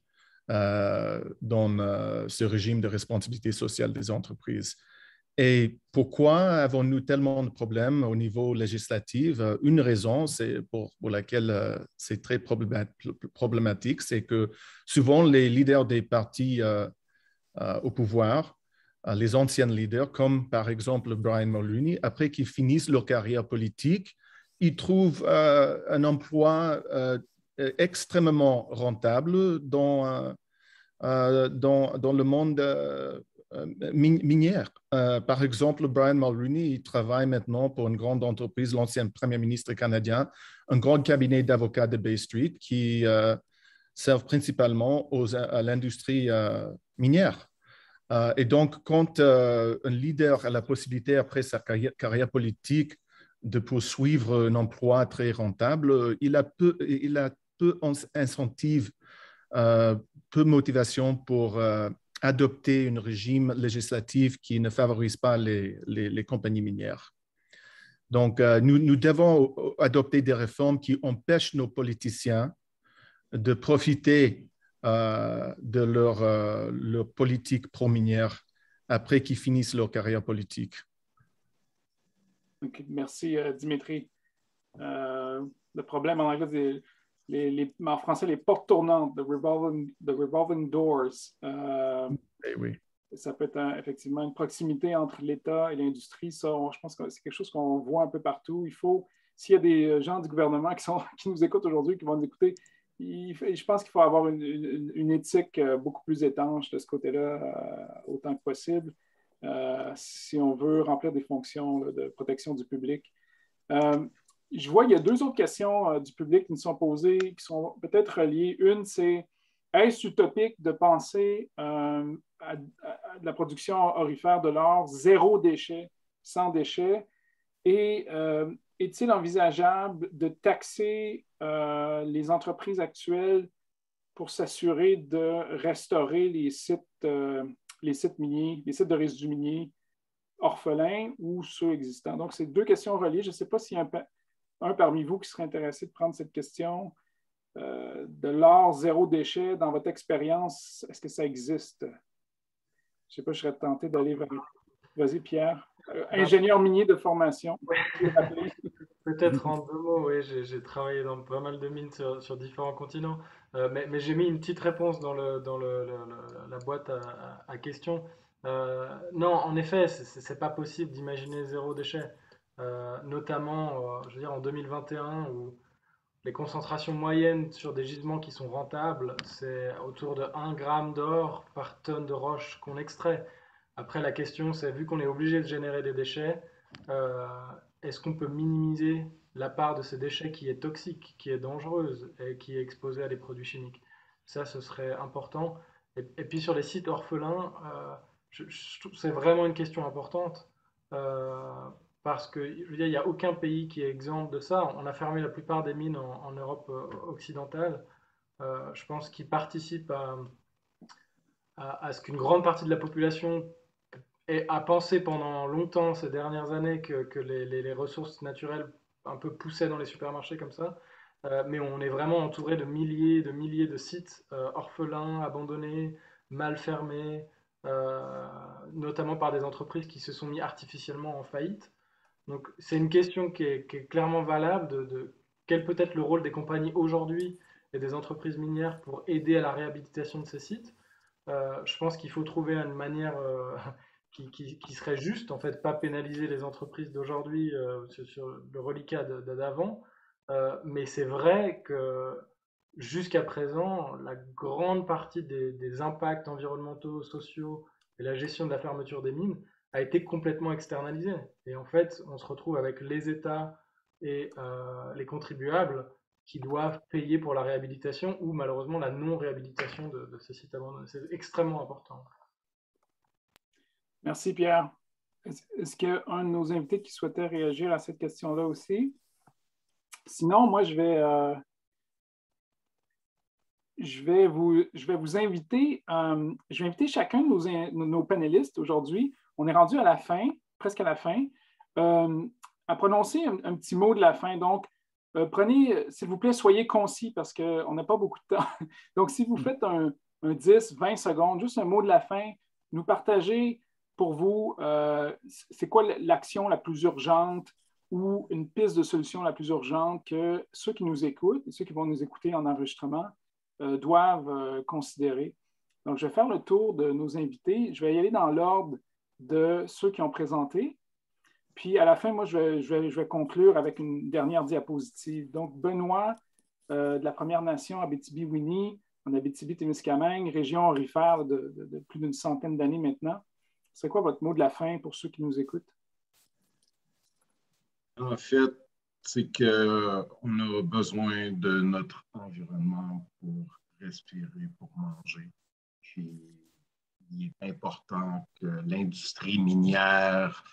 dans ce régime de responsabilité sociale des entreprises. Et pourquoi avons-nous tellement de problèmes au niveau législatif? Une raison, c'est pour laquelle c'est très problématique, c'est que souvent les leaders des partis au pouvoir, les anciens leaders, comme par exemple Brian Mulroney, après qu'ils finissent leur carrière politique, ils trouvent un emploi extrêmement rentable dans le monde minière. Par exemple, Brian Mulroney, il travaille maintenant pour une grande entreprise, l'ancien premier ministre canadien, un grand cabinet d'avocats de Bay Street qui servent principalement à l'industrie minière. Et donc, quand un leader a la possibilité, après sa carrière politique, de poursuivre un emploi très rentable, il a peu incentive, peu motivation pour adopter un régime législatif qui ne favorise pas les compagnies minières. Donc, nous devons adopter des réformes qui empêchent nos politiciens de profiter de leur politique pro-minière après qu'ils finissent leur carrière politique. Okay, merci, Dimitri. Le problème en anglais, en français, les portes tournantes, the revolving doors. Oui. Ça peut être effectivement une proximité entre l'État et l'industrie. Ça, je pense que c'est quelque chose qu'on voit un peu partout. Il faut, s'il y a des gens du gouvernement qui nous écoutent aujourd'hui, qui vont nous écouter, je pense qu'il faut avoir une éthique beaucoup plus étanche de ce côté-là, autant que possible, si on veut remplir des fonctions de protection du public. Je vois qu'il y a deux autres questions du public qui nous sont posées, qui sont peut-être reliées. Une, c'est: est-ce utopique de penser à la production aurifère de l'or, zéro déchet, sans déchets? Et est-il envisageable de taxer les entreprises actuelles pour s'assurer de restaurer les sites miniers, les sites de résidus miniers orphelins ou ceux existants? Donc, c'est deux questions reliées. Je ne sais pas s'il y a un parmi vous qui serait intéressé de prendre cette question. De l'or zéro déchet, dans votre expérience, est-ce que ça existe? Je ne sais pas, je serais tenté d'aller vers... Vas-y, Pierre. Ingénieur minier de formation. Peut-être en deux mots, oui, j'ai travaillé dans pas mal de mines sur différents continents, mais j'ai mis une petite réponse dans la boîte à questions. Non, en effet, c'est pas possible d'imaginer zéro déchet, notamment, je veux dire, en 2021, où les concentrations moyennes sur des gisements qui sont rentables, c'est autour de 1 gramme d'or par tonne de roche qu'on extrait. Après, la question, c'est, vu qu'on est obligé de générer des déchets, est-ce qu'on peut minimiser la part de ces déchets qui est toxique, qui est dangereuse et qui est exposée à des produits chimiques? Ça, ce serait important. Et puis sur les sites orphelins, c'est vraiment une question importante. Parce que, je veux dire, il n'y a aucun pays qui est exempt de ça. On a fermé la plupart des mines en Europe occidentale. Je pense qu'ils participent à ce qu'une grande partie de la population a pensé pendant longtemps, ces dernières années, que les ressources naturelles un peu poussaient dans les supermarchés comme ça. Mais on est vraiment entouré de milliers de sites orphelins, abandonnés, mal fermés, notamment par des entreprises qui se sont mis artificiellement en faillite. Donc, c'est une question qui est clairement valable de quel peut être le rôle des compagnies aujourd'hui et des entreprises minières pour aider à la réhabilitation de ces sites. Je pense qu'il faut trouver une manière qui serait juste, en fait, pas pénaliser les entreprises d'aujourd'hui sur le reliquat d'avant. Mais c'est vrai que jusqu'à présent, la grande partie des impacts environnementaux, sociaux et la gestion de la fermeture des mines a été complètement externalisée. Et en fait, on se retrouve avec les États et les contribuables qui doivent payer pour la réhabilitation ou malheureusement la non-réhabilitation de ces sites abandonnés. C'est extrêmement important. Merci, Pierre. Est-ce qu'il y a un de nos invités qui souhaitait réagir à cette question-là aussi? Sinon, moi, je vais vous inviter, je vais inviter chacun de nos panélistes aujourd'hui. On est rendu à la fin, presque à la fin, à prononcer un petit mot de la fin. Donc, prenez, s'il vous plaît, soyez concis parce qu'on n'a pas beaucoup de temps. Donc, si vous faites un 10, 20 secondes, juste un mot de la fin, nous partagez pour vous, c'est quoi l'action la plus urgente ou une piste de solution la plus urgente que ceux qui nous écoutent et ceux qui vont nous écouter en enregistrement doivent considérer. Donc, je vais faire le tour de nos invités. Je vais y aller dans l'ordre de ceux qui ont présenté. Puis, à la fin, moi, je vais conclure avec une dernière diapositive. Donc, Benoît, de la Première Nation Abitibi-Winnie, en Abitibi-Témiscamingue, région aurifère de plus d'une centaine d'années maintenant. C'est quoi votre mot de la fin pour ceux qui nous écoutent? En fait, c'est qu'on a besoin de notre environnement pour respirer, pour manger. Puis il est important que l'industrie minière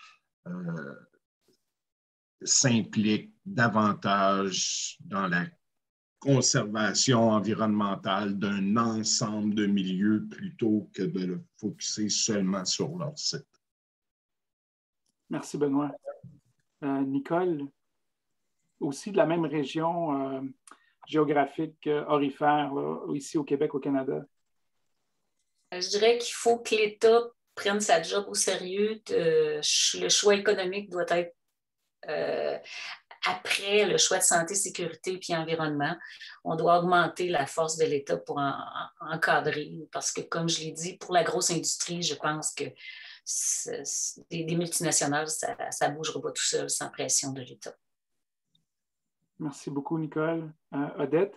s'implique davantage dans la conservation environnementale d'un ensemble de milieux plutôt que de le focusser seulement sur leur site. Merci, Benoît. Nicole, aussi de la même région géographique aurifère, là, ici au Québec, au Canada. Je dirais qu'il faut que l'État prenne sa job au sérieux. Le choix économique doit être après le choix de santé, sécurité puis environnement. On doit augmenter la force de l'État pour encadrer parce que, comme je l'ai dit, pour la grosse industrie, je pense que des multinationales, ça ne bougera pas tout seul sans pression de l'État. Merci beaucoup, Nicole. Odette?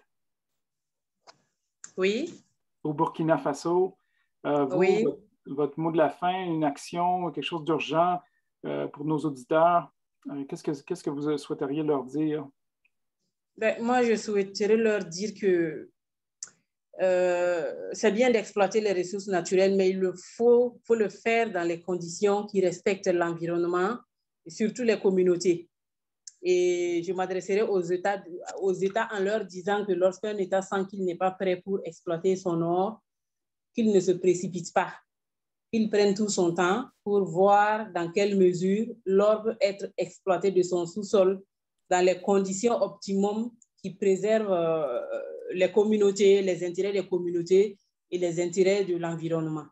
Oui. Au Burkina Faso, vous, oui. votre mot de la fin, une action, quelque chose d'urgent pour nos auditeurs. Qu'est-ce que vous souhaiteriez leur dire? Ben, moi, je souhaiterais leur dire que c'est bien d'exploiter les ressources naturelles, mais il faut le faire dans les conditions qui respectent l'environnement et surtout les communautés. Et je m'adresserai aux États en leur disant que lorsqu'un État sent qu'il n'est pas prêt pour exploiter son or, qu'il ne se précipite pas, qu'il prenne tout son temps pour voir dans quelle mesure l'or peut être exploité de son sous-sol dans les conditions optimum qui préservent les communautés, les intérêts des communautés et les intérêts de l'environnement.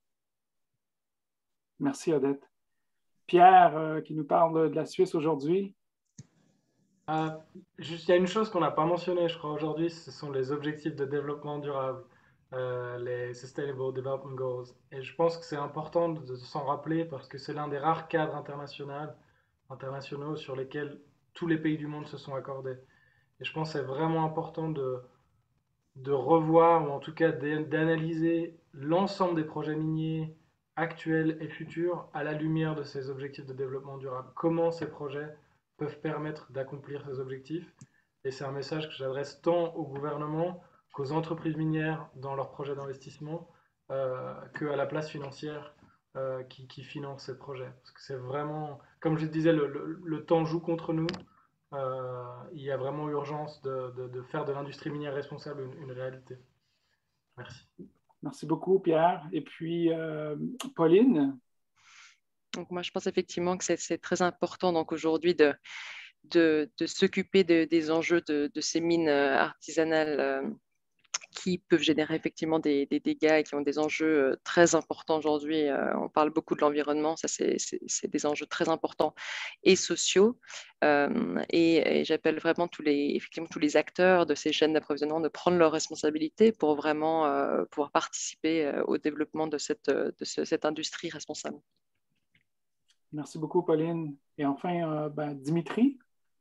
Merci, Odette. Pierre, qui nous parle de la Suisse aujourd'hui. Juste, il y a une chose qu'on n'a pas mentionnée, je crois, aujourd'hui, ce sont les objectifs de développement durable, les Sustainable Development Goals. Et je pense que c'est important de s'en rappeler parce que c'est l'un des rares cadres internationaux sur lesquels tous les pays du monde se sont accordés. Et je pense que c'est vraiment important de revoir, ou en tout cas d'analyser l'ensemble des projets miniers actuels et futurs à la lumière de ces objectifs de développement durable. Comment ces projets peuvent permettre d'accomplir ces objectifs. Et c'est un message que j'adresse tant au gouvernement qu'aux entreprises minières dans leurs projets d'investissement, qu'à la place financière qui finance ces projets. Parce que c'est vraiment, comme je disais, le temps joue contre nous. Il y a vraiment urgence de faire de l'industrie minière responsable une réalité. Merci. Merci beaucoup, Pierre. Et puis, Pauline? Donc moi, je pense effectivement que c'est très important donc aujourd'hui de s'occuper des enjeux de ces mines artisanales qui peuvent générer effectivement des dégâts et qui ont des enjeux très importants aujourd'hui. On parle beaucoup de l'environnement, ça c'est des enjeux très importants et sociaux. Et j'appelle vraiment tous les acteurs de ces chaînes d'approvisionnement de prendre leurs responsabilités pour vraiment pouvoir participer au développement de cette industrie responsable. Merci beaucoup, Pauline. Et enfin, Dimitri?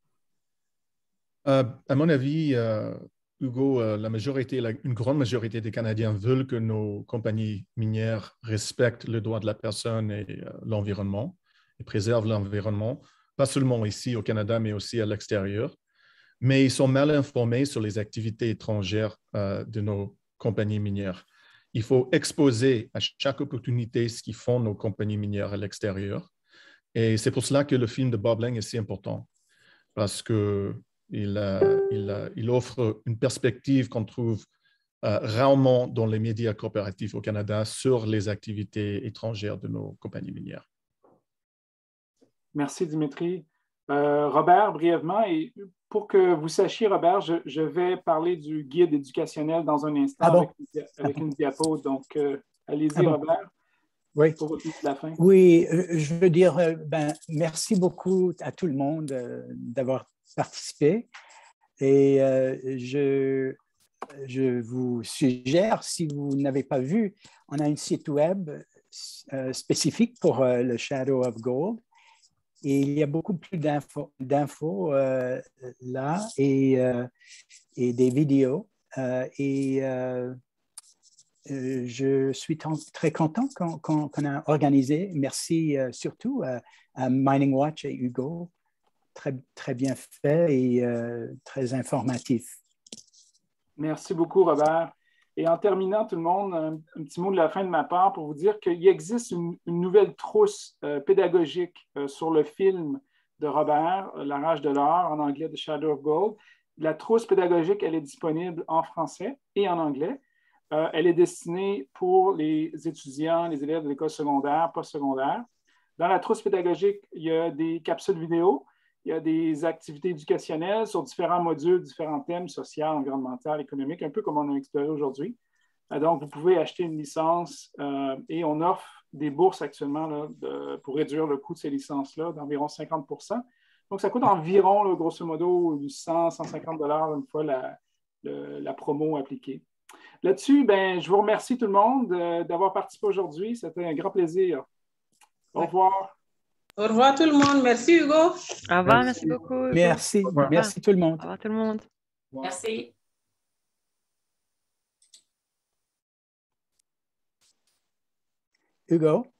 À mon avis, Hugo, une grande majorité des Canadiens veulent que nos compagnies minières respectent le droit de la personne et l'environnement et préservent l'environnement, pas seulement ici au Canada, mais aussi à l'extérieur. Mais ils sont mal informés sur les activités étrangères de nos compagnies minières. Il faut exposer à chaque opportunité ce qu'ils font nos compagnies minières à l'extérieur. Et c'est pour cela que le film de Bob Lang est si important, parce qu'il offre une perspective qu'on trouve rarement dans les médias coopératifs au Canada sur les activités étrangères de nos compagnies minières. Merci, Dimitri. Robert, brièvement, et pour que vous sachiez, Robert, je vais parler du guide éducationnel dans un instant avec une diapo. Donc, allez-y, Robert. Oui. Pour votre mot de la fin. Oui, je veux dire, merci beaucoup à tout le monde d'avoir participé. Et je vous suggère, si vous n'avez pas vu, on a un site web spécifique pour le Shadow of Gold. Et il y a beaucoup plus d'infos là et des vidéos. Je suis très content qu'on a organisé. Merci surtout à Mining Watch et Hugo. Très bien fait et très informatif. Merci beaucoup, Robert. Et en terminant, tout le monde, un petit mot de la fin de ma part pour vous dire qu'il existe une nouvelle trousse pédagogique sur le film de Robert, La Rage de l'or, en anglais The Shadow of Gold. La trousse pédagogique, elle est disponible en français et en anglais. Elle est destinée pour les étudiants, les élèves de l'école secondaire, postsecondaire. Dans la trousse pédagogique, il y a des capsules vidéo, il y a des activités éducationnelles sur différents modules, différents thèmes, social, environnemental, économique, un peu comme on a exploré aujourd'hui. Donc, vous pouvez acheter une licence et on offre des bourses actuellement là, pour réduire le coût de ces licences-là d'environ 50 %. Donc, ça coûte environ, là, grosso modo, 100, 150 $ une fois la promo appliquée. Là-dessus, ben, je vous remercie tout le monde d'avoir participé aujourd'hui. C'était un grand plaisir. Au revoir. Au revoir tout le monde. Merci Hugo. Au revoir, merci beaucoup. Hugo. Merci. Merci tout le monde. Au revoir tout le monde. Merci. Hugo.